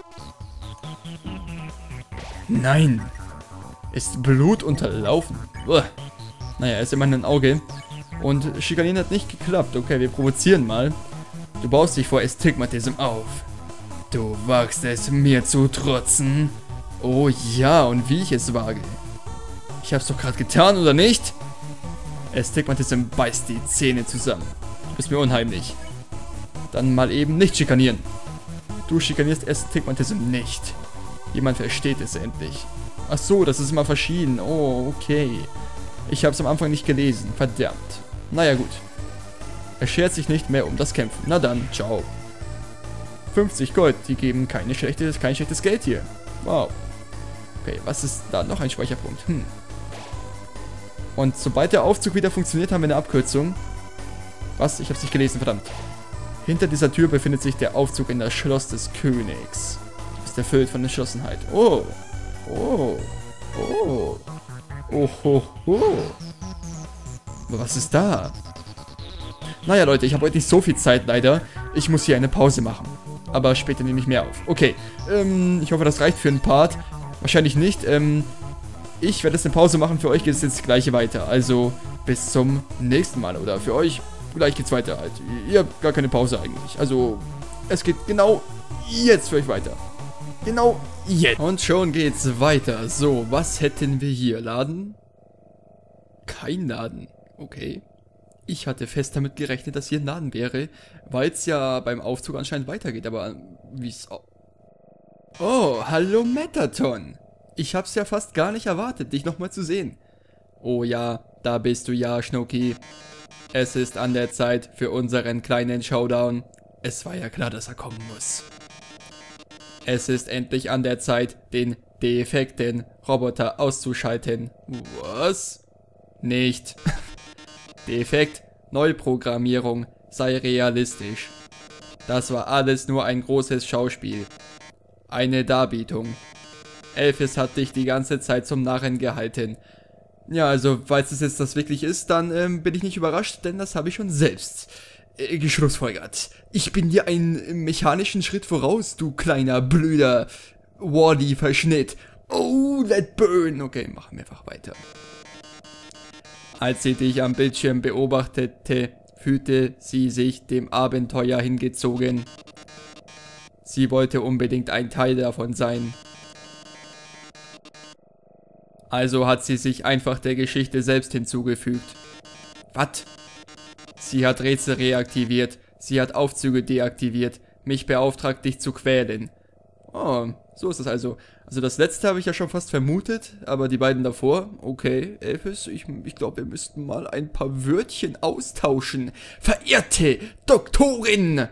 Nein. Ist Blut unterlaufen. Uah. Naja, er ist immerhin ein Auge. Und Schikanieren hat nicht geklappt. Okay, wir provozieren mal. Du baust dich vor Astigmatism auf. Du wagst es, mir zu trotzen? Oh ja, und wie ich es wage. Ich hab's doch gerade getan, oder nicht? Astigmatism beißt die Zähne zusammen. Du bist mir unheimlich. Dann mal eben nicht schikanieren. Du schikanierst Astigmatism nicht. Jemand versteht es endlich. Ach so, das ist immer verschieden. Oh, okay. Ich hab's am Anfang nicht gelesen. Verdammt. Naja, gut. Er schert sich nicht mehr um das Kämpfen. Na dann, ciao. 50 Gold, die geben kein schlechtes Geld hier. Wow. Okay, was ist da? Noch ein Speicherpunkt. Und sobald der Aufzug wieder funktioniert, haben wir eine Abkürzung. Was? Ich hab's nicht gelesen, verdammt. Hinter dieser Tür befindet sich der Aufzug in das Schloss des Königs. Du bist erfüllt von Entschlossenheit. Oh. Oh. Oh. Oh, ho, ho. Aber was ist da? Naja, Leute, ich habe heute nicht so viel Zeit, leider. Ich muss hier eine Pause machen. Aber später nehme ich mehr auf. Okay, ich hoffe, das reicht für einen Part. Wahrscheinlich nicht. Ich werde jetzt eine Pause machen. Für euch geht es jetzt gleich weiter. Also, bis zum nächsten Mal. Oder für euch gleich geht's weiter halt. Ihr habt gar keine Pause eigentlich. Also, es geht genau jetzt für euch weiter. Genau jetzt. Und schon geht's weiter. So, was hätten wir hier? Laden? Kein Laden. Okay. Ich hatte fest damit gerechnet, dass hier ein Laden wäre, weil es ja beim Aufzug anscheinend weitergeht. Aber wie es... Oh, hallo Metaton. Ich hab's ja fast gar nicht erwartet, dich nochmal zu sehen. Oh ja, da bist du ja, Schnucki. Es ist an der Zeit für unseren kleinen Showdown. Es war ja klar, dass er kommen muss. Es ist endlich an der Zeit, den defekten Roboter auszuschalten. Was? Nicht. Defekt, Neuprogrammierung, sei realistisch. Das war alles nur ein großes Schauspiel. Eine Darbietung. Elphys hat dich die ganze Zeit zum Narren gehalten. Ja, also, falls es jetzt das wirklich ist, dann bin ich nicht überrascht, denn das habe ich schon selbst geschlussfolgert. Ich bin dir einen mechanischen Schritt voraus, du kleiner, blöder Wall-E-Verschnitt. Oh, let burn. Okay, machen wir einfach weiter. Als sie dich am Bildschirm beobachtete, fühlte sie sich dem Abenteuer hingezogen. Sie wollte unbedingt ein Teil davon sein. Also hat sie sich einfach der Geschichte selbst hinzugefügt. Was? Sie hat Rätsel reaktiviert, sie hat Aufzüge deaktiviert, mich beauftragt, dich zu quälen. Oh, so ist es also. Also das letzte habe ich ja schon fast vermutet, aber die beiden davor, okay, Elphys, ich glaube, wir müssten mal ein paar Wörtchen austauschen. Verehrte Doktorin!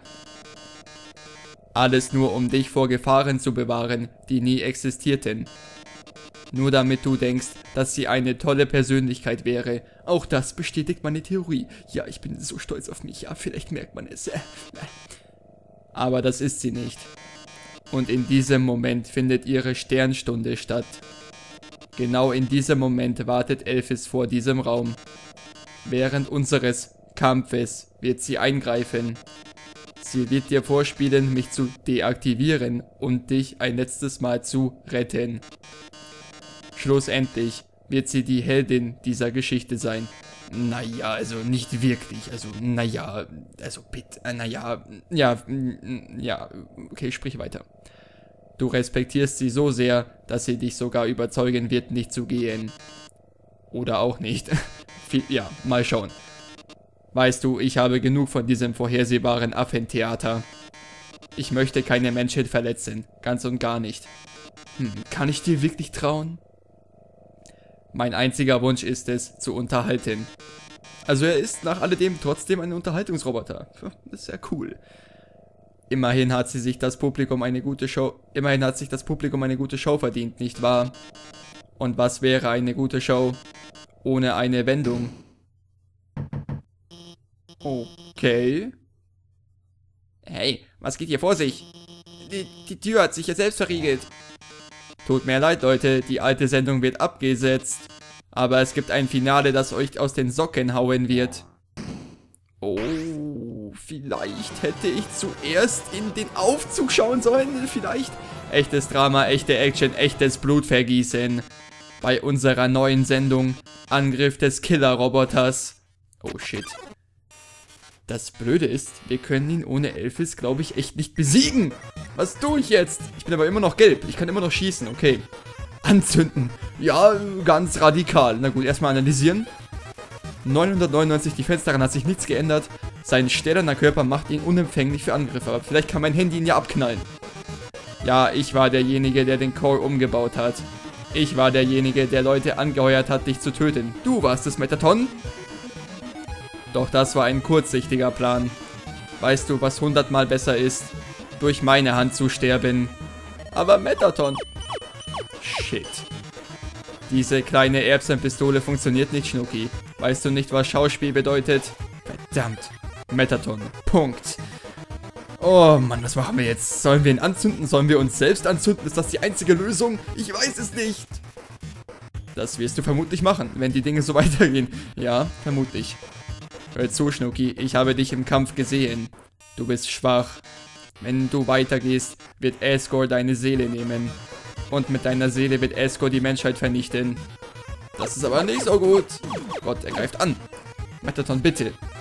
Alles nur, um dich vor Gefahren zu bewahren, die nie existierten. Nur damit du denkst, dass sie eine tolle Persönlichkeit wäre. Auch das bestätigt meine Theorie. Ja, ich bin so stolz auf mich. Ja, vielleicht merkt man es. Aber das ist sie nicht. Und in diesem Moment findet ihre Sternstunde statt. Genau in diesem Moment wartet Elphys vor diesem Raum. Während unseres Kampfes wird sie eingreifen. Sie wird dir vorspielen, mich zu deaktivieren und dich ein letztes Mal zu retten. Schlussendlich wird sie die Heldin dieser Geschichte sein. Naja, also nicht wirklich. Also, naja, also bitte, naja, ja, okay, sprich weiter. Du respektierst sie so sehr, dass sie dich sogar überzeugen wird, nicht zu gehen. Oder auch nicht. Ja, mal schauen. Weißt du, ich habe genug von diesem vorhersehbaren Affentheater. Ich möchte keine Menschheit verletzen, ganz und gar nicht. Kann ich dir wirklich trauen? Mein einziger Wunsch ist es, zu unterhalten. Also er ist nach alledem trotzdem ein Unterhaltungsroboter. Das ist ja cool. Immerhin hat sich das Publikum eine gute Show verdient, nicht wahr? Und was wäre eine gute Show ohne eine Wendung? Okay. Hey, was geht hier vor sich? Die Tür hat sich ja selbst verriegelt. Tut mir leid, Leute, die alte Sendung wird abgesetzt. Aber es gibt ein Finale, das euch aus den Socken hauen wird. Oh, vielleicht hätte ich zuerst in den Aufzug schauen sollen. Vielleicht. Echtes Drama, echte Action, echtes Blutvergießen. Bei unserer neuen Sendung Angriff des Killer-Roboters. Oh shit. Das Blöde ist, wir können ihn ohne Elphys, glaube ich, echt nicht besiegen. Was tue ich jetzt? Ich bin aber immer noch gelb. Ich kann immer noch schießen. Okay. Anzünden. Ja, ganz radikal. Na gut, erstmal analysieren. 999 Defense, daran hat sich nichts geändert. Sein stählerner Körper macht ihn unempfänglich für Angriffe. Aber vielleicht kann mein Handy ihn ja abknallen. Ja, ich war derjenige, der den Core umgebaut hat. Ich war derjenige, der Leute angeheuert hat, dich zu töten. Du warst es, Metaton. Doch das war ein kurzsichtiger Plan. Weißt du, was 100-mal besser ist? Durch meine Hand zu sterben. Aber Metaton. Shit. Diese kleine Erbsenpistole funktioniert nicht, Schnucki. Weißt du nicht, was Schauspiel bedeutet? Verdammt. Metaton. Punkt. Oh Mann, was machen wir jetzt? Sollen wir ihn anzünden? Sollen wir uns selbst anzünden? Ist das die einzige Lösung? Ich weiß es nicht. Das wirst du vermutlich machen, wenn die Dinge so weitergehen. Ja, vermutlich. Hör zu, Schnucki, ich habe dich im Kampf gesehen. Du bist schwach. Wenn du weitergehst, wird Asgore deine Seele nehmen. Und mit deiner Seele wird Asgore die Menschheit vernichten. Das ist aber nicht so gut. Gott, er greift an. Metaton, bitte.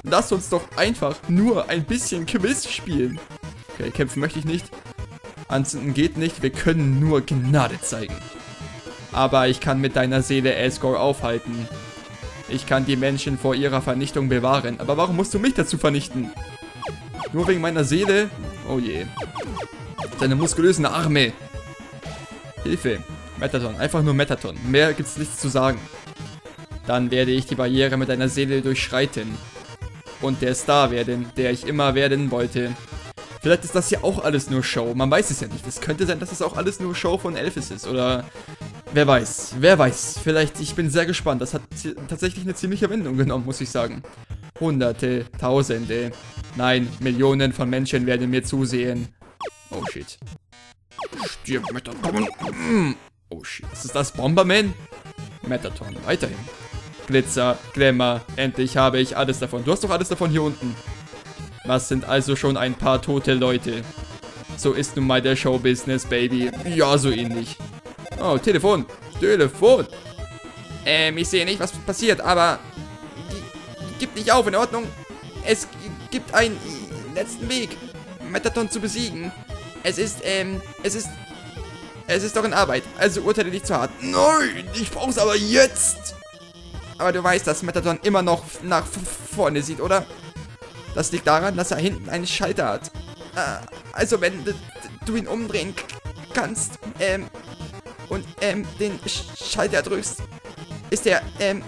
lass uns doch einfach nur ein bisschen Quiz spielen. Okay, kämpfen möchte ich nicht. Anzünden geht nicht, wir können nur Gnade zeigen. Aber ich kann mit deiner Seele Asgore aufhalten. Ich kann die Menschen vor ihrer Vernichtung bewahren. Aber warum musst du mich dazu vernichten? Nur wegen meiner Seele? Oh je. Deine muskulösen Arme. Hilfe. Metaton. Einfach nur Metaton. Mehr gibt's nichts zu sagen. Dann werde ich die Barriere mit deiner Seele durchschreiten. Und der Star werden, der ich immer werden wollte. Vielleicht ist das ja auch alles nur Show. Man weiß es ja nicht. Es könnte sein, dass es auch alles nur Show von Elphys ist. Oder wer weiß. Wer weiß. Vielleicht, ich bin sehr gespannt. Das hat tatsächlich eine ziemliche Wendung genommen, muss ich sagen. Hunderte, Tausende, nein, Millionen von Menschen werden mir zusehen. Oh shit. Stirb, Metaton. Oh shit. Was ist das? Bomberman? Metaton, weiterhin. Glitzer, Glamour, endlich habe ich alles davon. Du hast doch alles davon hier unten. Was sind also schon ein paar tote Leute? So ist nun mal der Showbusiness, Baby. Ja, so ähnlich. Oh, Telefon. Telefon. Ich sehe nicht, was passiert, aber... Gib nicht auf, in Ordnung. Es gibt einen letzten Weg, Metaton zu besiegen. Es ist doch in Arbeit, also urteile nicht zu hart. Nein, ich brauch's aber jetzt. Aber du weißt, dass Metaton immer noch nach vorne sieht, oder? Das liegt daran, dass er hinten einen Schalter hat. Also wenn du ihn umdrehen kannst, und den Schalter drückst, ist der,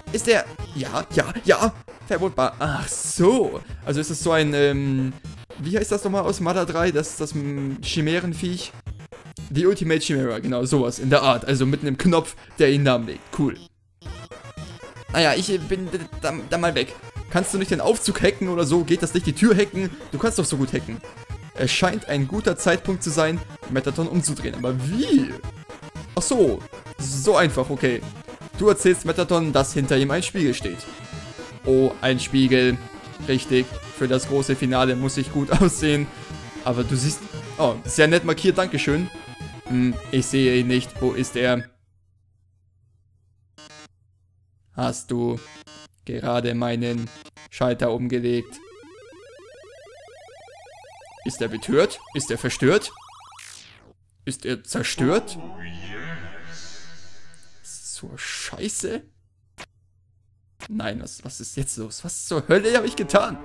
ja, verwundbar. Ach so. Also ist es so ein, wie heißt das nochmal aus Mother 3? Das Chimärenviech? Die Ultimate Chimera, genau, sowas in der Art. Also mit einem Knopf, der ihn lahmlegt. Cool. Naja, ich bin da mal weg. Kannst du nicht den Aufzug hacken oder so? Geht das nicht, die Tür hacken? Du kannst doch so gut hacken. Es scheint ein guter Zeitpunkt zu sein, Metaton umzudrehen. Aber wie? Ach so. So einfach, okay. Du erzählst Metaton, dass hinter ihm ein Spiegel steht. Oh, ein Spiegel. Richtig. Für das große Finale muss ich gut aussehen. Aber du siehst... Oh, sehr nett markiert, dankeschön. Ich sehe ihn nicht. Wo ist er? Hast du gerade meinen Schalter umgelegt? Ist er betört? Ist er verstört? Ist er zerstört? Zur Scheiße? Nein, was ist jetzt los? Was zur Hölle habe ich getan?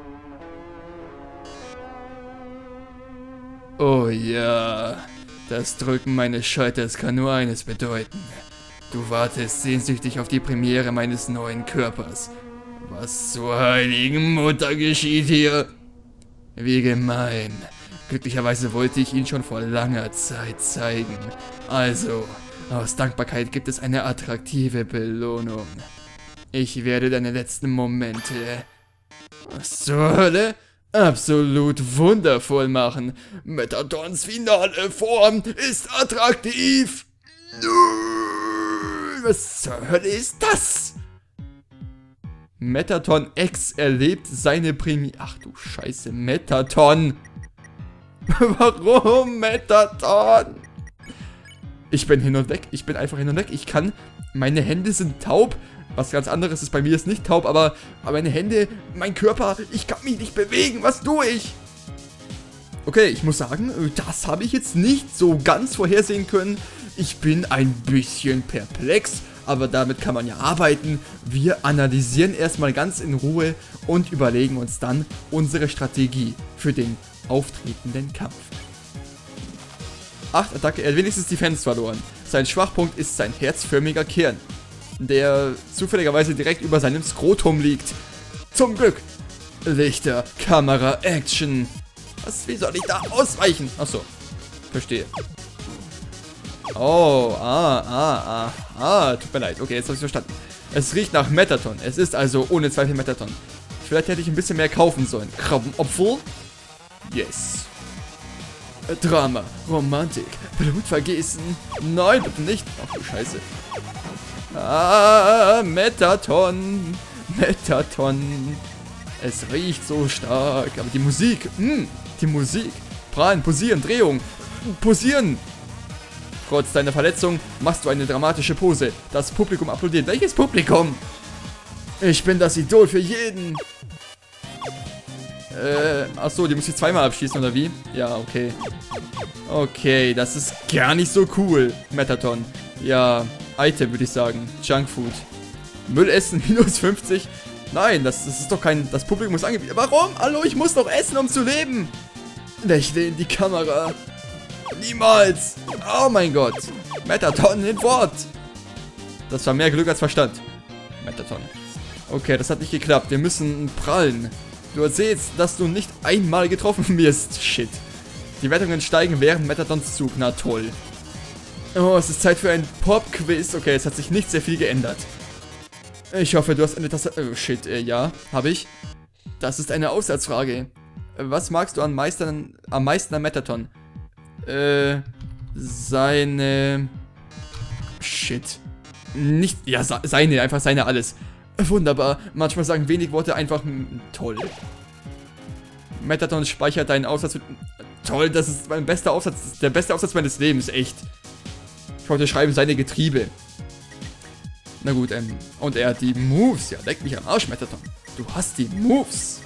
Oh ja, das Drücken meines Schalters kann nur eines bedeuten. Du wartest sehnsüchtig auf die Premiere meines neuen Körpers. Was zur heiligen Mutter geschieht hier? Wie gemein. Glücklicherweise wollte ich ihn schon vor langer Zeit zeigen. Also, aus Dankbarkeit gibt es eine attraktive Belohnung. Ich werde deine letzten Momente, was zur Hölle, absolut wundervoll machen. Metatons finale Form ist attraktiv. Was zur Hölle ist das? Metaton X erlebt seine Premiere. Ach du Scheiße, Metaton. Warum Metaton? Ich bin hin und weg. Ich bin einfach hin und weg. Ich kann... Meine Hände sind taub. Was ganz anderes ist, bei mir ist nicht taub, aber meine Hände, mein Körper, ich kann mich nicht bewegen. Was tue ich? Okay, ich muss sagen, das habe ich jetzt nicht so ganz vorhersehen können. Ich bin ein bisschen perplex, aber damit kann man ja arbeiten. Wir analysieren erstmal ganz in Ruhe und überlegen uns dann unsere Strategie für den auftretenden Kampf. 8 Attacke, er hat wenigstens Defense verloren. Sein Schwachpunkt ist sein herzförmiger Kern, der zufälligerweise direkt über seinem Skrotum liegt. Zum Glück. Lichter, Kamera, Action. Wie soll ich da ausweichen? Achso, verstehe. Oh, tut mir leid. Okay, jetzt habe ich verstanden. Es riecht nach Metaton. Es ist also ohne Zweifel Metaton. Vielleicht hätte ich ein bisschen mehr kaufen sollen. Krabbenopfer? Yes. Drama, Romantik, Blutvergießen. Nein, bitte nicht. Ach du Scheiße. Metaton. Metaton. Es riecht so stark. Aber die Musik, die Musik. Prallen, posieren, Drehung. Posieren. Trotz deiner Verletzung machst du eine dramatische Pose. Das Publikum applaudiert. Welches Publikum? Ich bin das Idol für jeden. Achso, die muss ich zweimal abschießen, oder wie? Ja, okay. Okay, das ist gar nicht so cool, Metaton. Ja, Item würde ich sagen. Junkfood. Müll essen, minus 50. Nein, das ist doch kein... Das Publikum muss angeboten. Warum? Hallo, ich muss doch essen, um zu leben. Lächle in die Kamera. Niemals. Oh mein Gott. Metaton in Wort. Das war mehr Glück als Verstand. Metaton. Okay, das hat nicht geklappt. Wir müssen prallen. Du erzählst, dass du nicht einmal getroffen wirst. Shit. Die Wertungen steigen während Metatons Zug. Na toll. Oh, es ist Zeit für ein Pop-Quiz. Okay, es hat sich nicht sehr viel geändert. Ich hoffe, du hast eine Tasse... Oh, shit, ja, habe ich. Das ist eine Aufsatzfrage. Was magst du am meisten an Metaton? Seine... Shit. Nicht... Ja, seine, einfach seine alles. Wunderbar. Manchmal sagen wenig Worte einfach... Toll. Metaton speichert deinen Aufsatz... Toll, das ist mein bester Aufsatz... Der beste Aufsatz meines Lebens, echt. Ich wollte schreiben, seine Getriebe. Na gut, und er hat die Moves. Ja, leck mich am Arsch, Metaton. Du hast die Moves.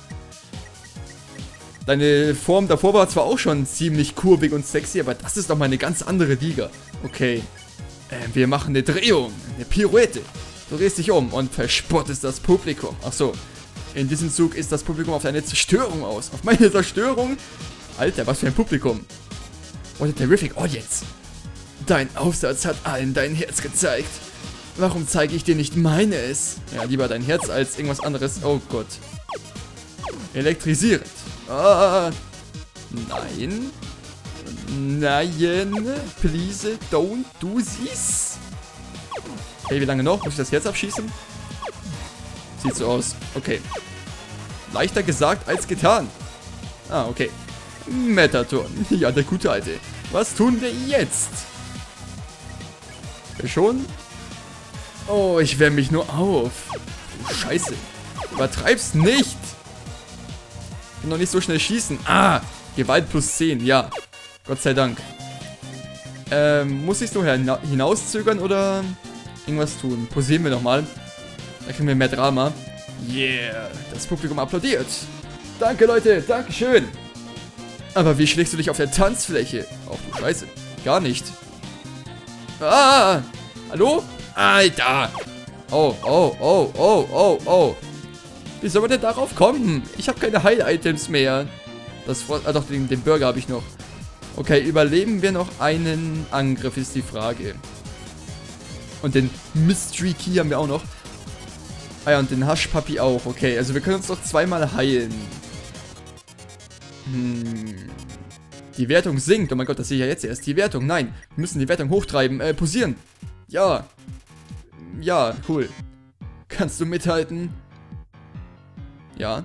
Deine Form davor war zwar auch schon ziemlich kurvig und sexy, aber das ist doch mal eine ganz andere Liga. Okay. Wir machen eine Drehung, eine Pirouette. Du drehst dich um und verspottest das Publikum. Ach so. In diesem Zug ist das Publikum auf deine Zerstörung aus. Auf meine Zerstörung? Alter, was für ein Publikum. What a terrific audience. Dein Aufsatz hat allen dein Herz gezeigt. Warum zeige ich dir nicht meines? Ja, lieber dein Herz als irgendwas anderes. Oh Gott. Elektrisierend. Ah, nein. Nein. Please don't do this. Okay, wie lange noch? Muss ich das Herz abschießen? Sieht so aus. Okay. Leichter gesagt als getan. Ah, okay. Metaton. Ja, der gute Alte. Was tun wir jetzt? Schon? Oh, ich wärme mich nur auf. Du Scheiße. Übertreib's nicht. Ich kann doch nicht so schnell schießen. Ah, Gewalt plus 10, ja. Gott sei Dank. Muss ich so hinauszögern oder irgendwas tun? Posieren wir nochmal. Da kriegen wir mehr Drama. Yeah, das Publikum applaudiert. Danke, Leute, Dankeschön. Aber wie schlägst du dich auf der Tanzfläche? Ach du Scheiße. Gar nicht. Ah, hallo? Alter! Oh, oh, oh, oh, oh, oh. Wie soll man denn darauf kommen? Ich habe keine Heil-Items mehr. Doch, den Burger habe ich noch. Okay, überleben wir noch einen Angriff, ist die Frage. Und den Mystery Key haben wir auch noch. Ah ja, und den Hushpuppy auch. Okay, also wir können uns noch zweimal heilen. Die Wertung sinkt. Oh mein Gott, das sehe ich ja jetzt erst. Die Wertung, nein. Wir müssen die Wertung hochtreiben. Posieren. Ja. Ja, cool. Kannst du mithalten? Ja.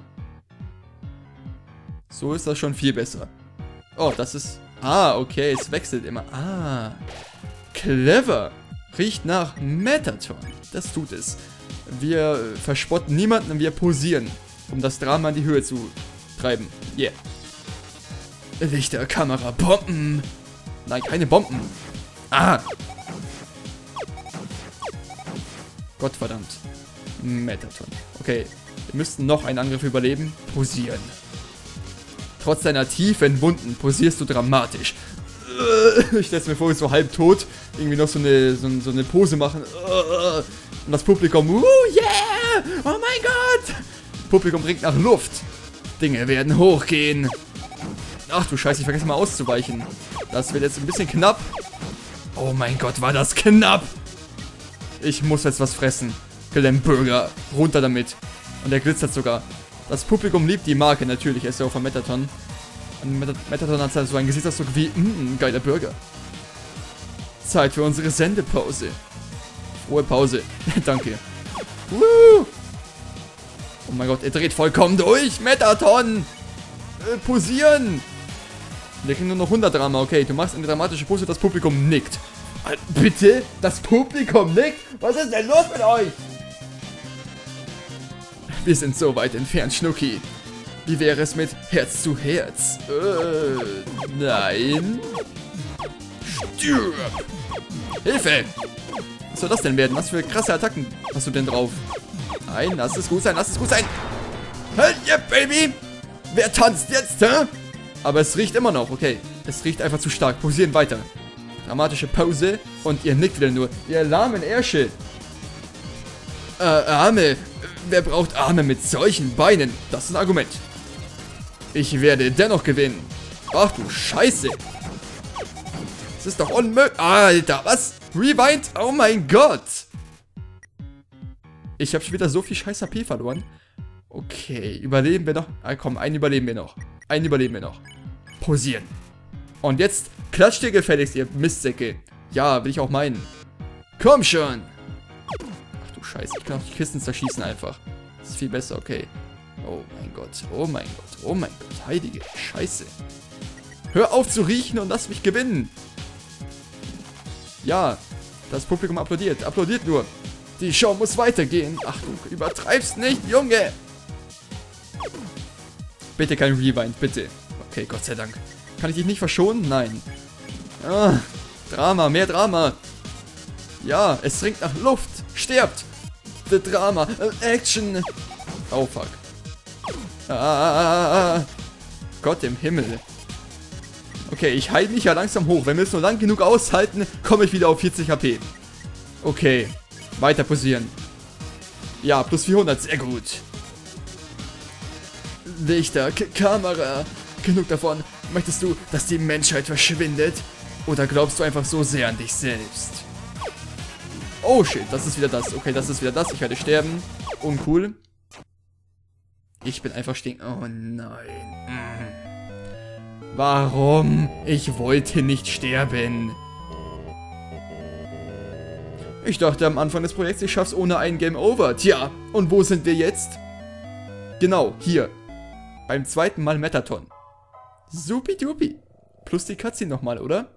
So ist das schon viel besser. Oh, das ist... Ah, okay, es wechselt immer. Ah. Clever. Riecht nach Metaton. Das tut es. Wir verspotten niemanden, wir posieren, um das Drama in die Höhe zu treiben. Yeah. Lichter, Kamera, Bomben. Nein, keine Bomben. Ah. Gottverdammt. Metaton. Okay, wir müssten noch einen Angriff überleben. Posieren. Trotz deiner tiefen Wunden posierst du dramatisch. Ich stelle mir vor, so halb tot. Irgendwie noch so eine Pose machen. Und das Publikum, yeah! Oh mein Gott! Publikum bringt nach Luft. Dinge werden hochgehen. Ach du Scheiße, ich vergesse mal auszuweichen. Das wird jetzt ein bisschen knapp. Oh mein Gott, war das knapp! Ich muss jetzt was fressen. Kill den Burger. Runter damit. Und der glitzert sogar. Das Publikum liebt die Marke, natürlich. Er ist ja auch von Metaton. Und Metaton hat so einen Gesichtsausdruck wie, geiler Burger. Zeit für unsere Sendepause. Frohe Pause. Danke. Oh mein Gott, er dreht vollkommen durch. Metaton. Posieren. Wir kriegen nur noch 100 Drama. Okay, du machst eine dramatische Pose, das Publikum nickt. Bitte? Das Publikum nickt? Was ist denn los mit euch? Wir sind so weit entfernt, Schnucki. Wie wäre es mit Herz zu Herz? Nein. Stirb. Hilfe. Was soll das denn werden? Was für krasse Attacken hast du denn drauf? Nein, lass es gut sein, lass es gut sein. Hey, yeah, Baby. Wer tanzt jetzt, hä? Aber es riecht immer noch, okay. Es riecht einfach zu stark. Posieren weiter. Dramatische Pause. Und ihr nickt wieder nur. Ihr lahmen Ärsche. Arme. Wer braucht Arme mit solchen Beinen? Das ist ein Argument. Ich werde dennoch gewinnen. Ach du Scheiße. Das ist doch unmöglich. Alter, was? Rewind? Oh mein Gott. Ich habe schon wieder so viel scheiß HP verloren. Okay, überleben wir noch. Komm, einen überleben wir noch. Einen überleben wir noch. Posieren. Und jetzt klatscht ihr gefälligst, ihr Mistsäcke. Ja, will ich auch meinen. Komm schon. Ach du Scheiße, ich kann auch die Kisten zerschießen einfach. Das ist viel besser, okay. Oh mein Gott, oh mein Gott, oh mein Gott. Heilige Scheiße. Hör auf zu riechen und lass mich gewinnen. Ja, das Publikum applaudiert. Applaudiert nur. Die Show muss weitergehen. Ach du, übertreibst nicht, Junge. Bitte kein Rewind, bitte. Okay, Gott sei Dank. Kann ich dich nicht verschonen? Nein. Ah, Drama, mehr Drama. Ja, es ringt nach Luft. Stirbt. The Drama. Action. Oh, fuck. Gott im Himmel. Okay, ich heile mich ja langsam hoch. Wenn wir es nur lang genug aushalten, komme ich wieder auf 40 HP. Okay. Weiter posieren. Ja, plus 400. Sehr gut. Lichter, Kamera. Genug davon. Möchtest du, dass die Menschheit verschwindet? Oder glaubst du einfach so sehr an dich selbst? Oh shit, das ist wieder das. Okay, das ist wieder das. Ich werde sterben. Uncool. Ich bin einfach stehen. Oh nein. Warum? Ich wollte nicht sterben. Ich dachte am Anfang des Projekts, ich schaff's ohne ein Game Over. Tja, und wo sind wir jetzt? Genau, hier. Beim zweiten Mal Metaton. Supidupi. Plus die Cutscene nochmal, oder?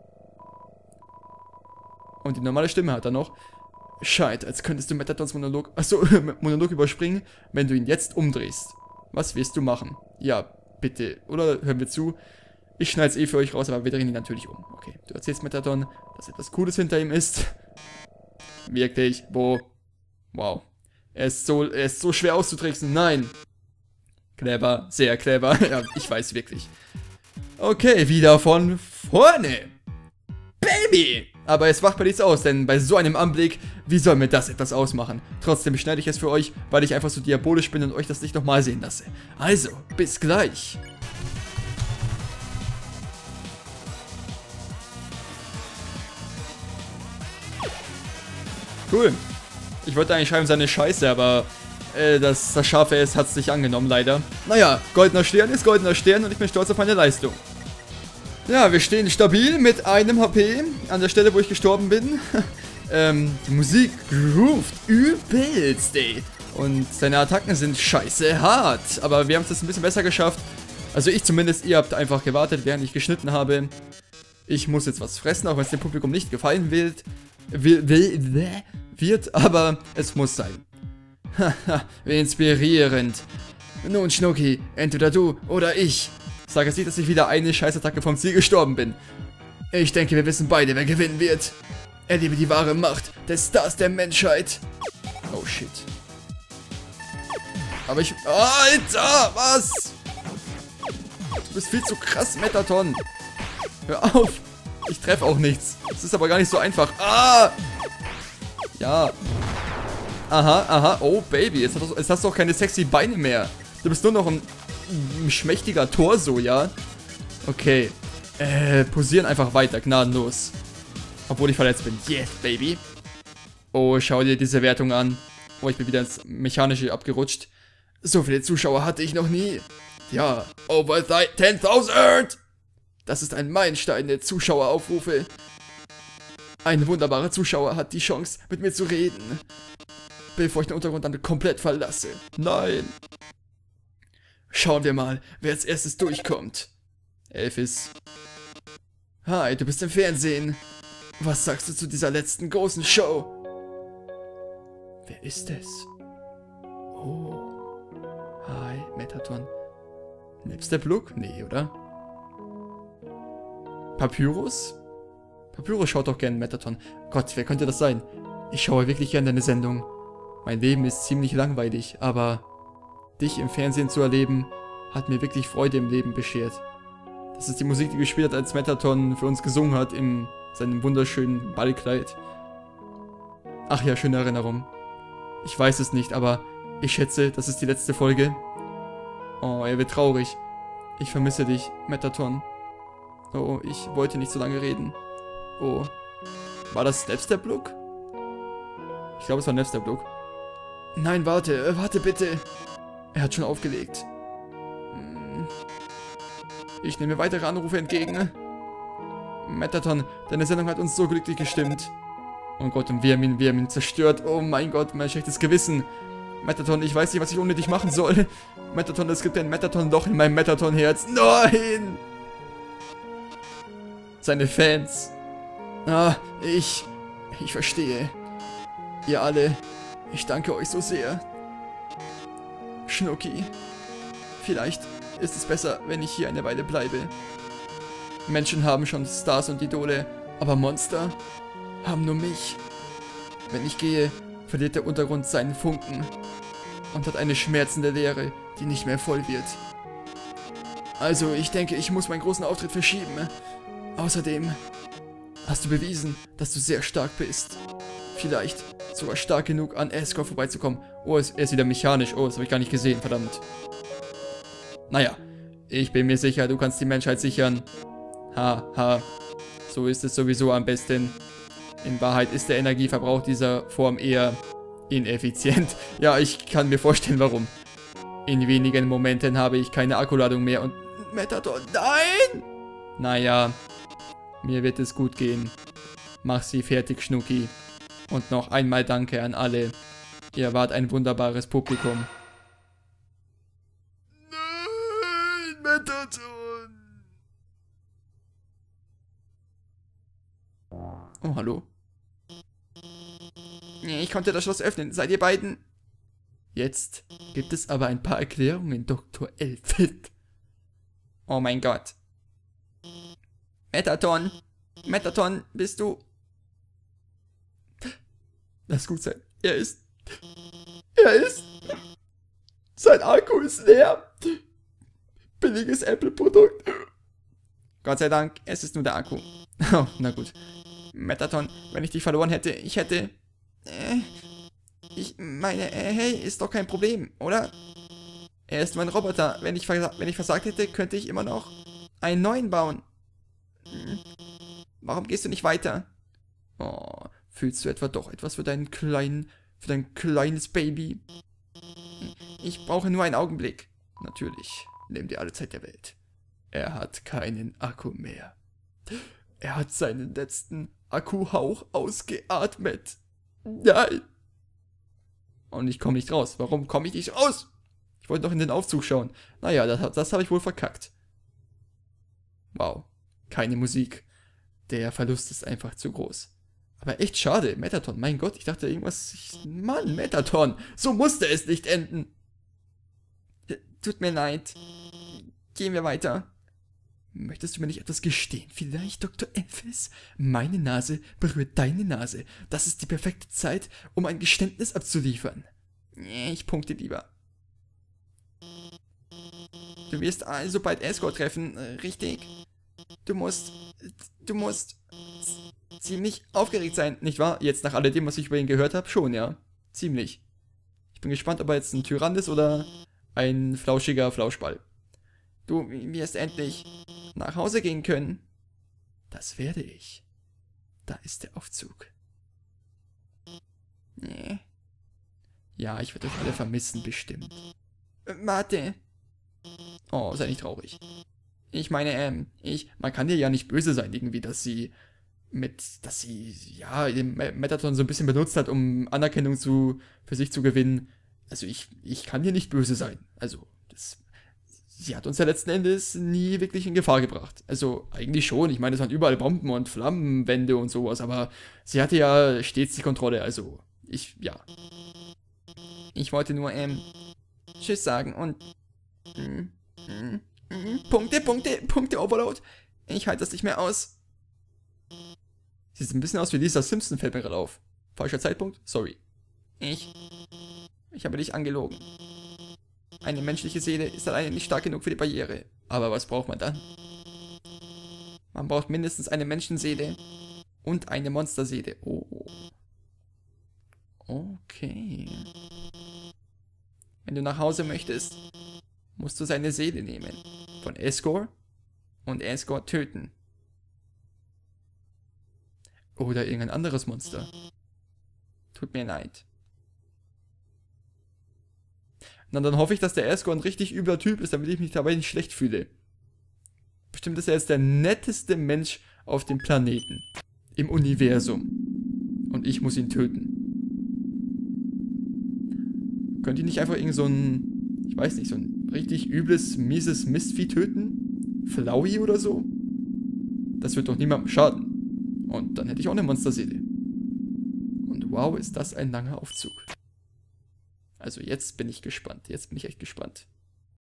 Und die normale Stimme hat er noch. Scheint, als könntest du Metatons Monolog, Monolog überspringen, wenn du ihn jetzt umdrehst. Was wirst du machen? Ja, bitte. Oder hören wir zu. Ich schneid's eh für euch raus, aber wir drehen ihn natürlich um. Okay, du erzählst Metaton, dass etwas Cooles hinter ihm ist. Wirklich, wo? Wow. Er ist so schwer auszutricksen. Nein. Clever, sehr clever. Ja, ich weiß wirklich. Okay, wieder von vorne. Baby! Aber es macht mir nichts aus, denn bei so einem Anblick, wie soll mir das etwas ausmachen? Trotzdem schneide ich es für euch, weil ich einfach so diabolisch bin und euch das nicht nochmal sehen lasse. Also, bis gleich. Cool. Ich wollte eigentlich schreiben, seine Scheiße, aber das scharfe S hat es nicht angenommen, leider. Naja, goldener Stern ist goldener Stern und ich bin stolz auf meine Leistung. Ja, wir stehen stabil mit einem HP an der Stelle, wo ich gestorben bin. Die Musik groovt übelst, ey. Und seine Attacken sind scheiße hart. Aber wir haben es jetzt ein bisschen besser geschafft. Also ich zumindest, ihr habt einfach gewartet, während ich geschnitten habe. Ich muss jetzt was fressen, auch wenn es dem Publikum nicht gefallen wird. Aber es muss sein. Haha, wie inspirierend. Nun, Schnucki, entweder du oder ich. Sag jetzt nicht, dass ich wieder eine Scheißattacke vom Ziel gestorben bin. Ich denke, wir wissen beide, wer gewinnen wird. Erlebe die wahre Macht des Stars der Menschheit. Oh, shit. Aber ich... Alter, was? Du bist viel zu krass, Metaton. Hör auf. Ich treffe auch nichts. Das ist aber gar nicht so einfach. Ah! Ja. Aha, aha. Oh, Baby. Jetzt hast du auch keine sexy Beine mehr. Du bist nur noch ein schmächtiger Torso, ja? Okay. Posieren einfach weiter. Gnadenlos. Obwohl ich verletzt bin. Yes, Baby. Oh, schau dir diese Wertung an. Oh, ich bin wieder ins Mechanische abgerutscht. So viele Zuschauer hatte ich noch nie. Ja, over 10.000! Das ist ein Meilenstein der Zuschaueraufrufe. Ein wunderbarer Zuschauer hat die Chance, mit mir zu reden. Bevor ich den Untergrund dann komplett verlasse. Nein. Schauen wir mal, wer als erstes durchkommt. Elvis. Hi, du bist im Fernsehen. Was sagst du zu dieser letzten großen Show? Wer ist es? Oh. Hi, Metaton. Nipstep Look? Nee, oder? Papyrus? Papyrus schaut doch gerne Metaton. Gott, wer könnte das sein? Ich schaue wirklich gerne deine Sendung. Mein Leben ist ziemlich langweilig, aber dich im Fernsehen zu erleben, hat mir wirklich Freude im Leben beschert. Das ist die Musik, die gespielt hat, als Mettaton für uns gesungen hat in seinem wunderschönen Ballkleid. Ach ja, schöne Erinnerung. Ich weiß es nicht, aber ich schätze, das ist die letzte Folge. Oh, er wird traurig. Ich vermisse dich, Mettaton. Oh, ich wollte nicht so lange reden. Oh. War das Snapstep-Look? Ich glaube, es war Snapstep-Look. Nein, warte, warte bitte. Er hat schon aufgelegt. Ich nehme weitere Anrufe entgegen. Mettaton, deine Sendung hat uns so glücklich gestimmt. Oh Gott, und wir haben ihn zerstört. Oh mein Gott, mein schlechtes Gewissen. Mettaton, ich weiß nicht, was ich ohne dich machen soll. Mettaton, es gibt ein Mettaton-Loch in meinem Mettaton-Herz. Nein! Seine Fans. Ah, ich verstehe. Ihr alle, ich danke euch so sehr. Schnucki, vielleicht ist es besser, wenn ich hier eine Weile bleibe. Menschen haben schon Stars und Idole, aber Monster haben nur mich. Wenn ich gehe, verliert der Untergrund seinen Funken und hat eine schmerzende Leere, die nicht mehr voll wird. Also, ich denke, ich muss meinen großen Auftritt verschieben. Außerdem hast du bewiesen, dass du sehr stark bist. Vielleicht sogar stark genug, an Asgore vorbeizukommen. Oh, er ist wieder mechanisch. Oh, das habe ich gar nicht gesehen, verdammt. Naja, ich bin mir sicher, du kannst die Menschheit sichern. Ha. So ist es sowieso am besten. In Wahrheit ist der Energieverbrauch dieser Form eher ineffizient. Ja, ich kann mir vorstellen, warum. In wenigen Momenten habe ich keine Akkuladung mehr und... Mettaton, nein! Naja, mir wird es gut gehen. Mach sie fertig, Schnucki. Und noch einmal danke an alle. Ihr wart ein wunderbares Publikum. Nein, Mettaton! Oh, hallo. Ich konnte das Schloss öffnen. Seid ihr beiden? Jetzt gibt es aber ein paar Erklärungen, Dr. Elfit. Oh mein Gott. Mettaton, bist du... Lass gut sein. Er ist... Sein Akku ist leer. Billiges Apple-Produkt. Gott sei Dank, es ist nur der Akku. Oh, na gut. Mettaton, wenn ich dich verloren hätte, ich hätte... Ich meine, hey, ist doch kein Problem, oder? Er ist mein Roboter. Wenn ich versagt hätte, könnte ich immer noch einen neuen bauen. Warum gehst du nicht weiter? Oh, fühlst du etwa doch etwas für dein kleines Baby? Ich brauche nur einen Augenblick. Natürlich, nimm dir alle Zeit der Welt. Er hat keinen Akku mehr. Er hat seinen letzten Akkuhauch ausgeatmet. Nein! Und ich komme nicht raus. Warum komme ich nicht raus? Ich wollte noch in den Aufzug schauen. Naja, das habe ich wohl verkackt. Wow. Keine Musik. Der Verlust ist einfach zu groß. Aber echt schade. Mettaton, mein Gott, ich dachte irgendwas... Mann, Mettaton, so musste es nicht enden. Tut mir leid. Gehen wir weiter. Möchtest du mir nicht etwas gestehen? Vielleicht, Dr. Elphys? Meine Nase berührt deine Nase. Das ist die perfekte Zeit, um ein Geständnis abzuliefern. Ich punkte lieber. Du wirst also bald Asgore treffen, richtig? Du musst ziemlich aufgeregt sein, nicht wahr? Jetzt nach alledem, was ich über ihn gehört habe, schon, ja. Ziemlich. Ich bin gespannt, ob er jetzt ein Tyrann ist oder ein flauschiger Flauschball. Du wirst endlich nach Hause gehen können. Das werde ich. Da ist der Aufzug. Nee. Ja, ich werde euch alle vermissen, bestimmt. Warte. Oh, sei nicht traurig. Ich meine, man kann dir ja nicht böse sein, irgendwie, dass sie, ja, den Mettaton so ein bisschen benutzt hat, um Anerkennung für sich zu gewinnen. Also, ich kann dir nicht böse sein. Also, sie hat uns ja letzten Endes nie wirklich in Gefahr gebracht. Also, eigentlich schon. Ich meine, es waren überall Bomben und Flammenwände und sowas, aber sie hatte ja stets die Kontrolle. Also, ja. Ich wollte nur, Tschüss sagen und, Punkte, Overload. Ich halte das nicht mehr aus. Sie sieht ein bisschen aus wie Lisa Simpson, fällt mir gerade auf. Falscher Zeitpunkt? Sorry. Ich habe dich angelogen. Eine menschliche Seele ist alleine nicht stark genug für die Barriere. Aber was braucht man dann? Man braucht mindestens eine Menschenseele und eine Monsterseele. Oh. Okay. Wenn du nach Hause möchtest, musst du seine Seele nehmen. Von Asgore und Asgore töten. Oder irgendein anderes Monster. Tut mir leid. Na, dann hoffe ich, dass der Asgore ein richtig übler Typ ist, damit ich mich dabei nicht schlecht fühle. Bestimmt ist er jetzt der netteste Mensch auf dem Planeten. Im Universum. Und ich muss ihn töten. Könnt ihr nicht einfach irgend so ein, ich weiß nicht, so ein richtig übles, mieses Mistvieh töten? Flowey oder so? Das wird doch niemandem schaden. Und dann hätte ich auch eine Monsterseele. Und wow, ist das ein langer Aufzug. Also jetzt bin ich gespannt. Jetzt bin ich echt gespannt.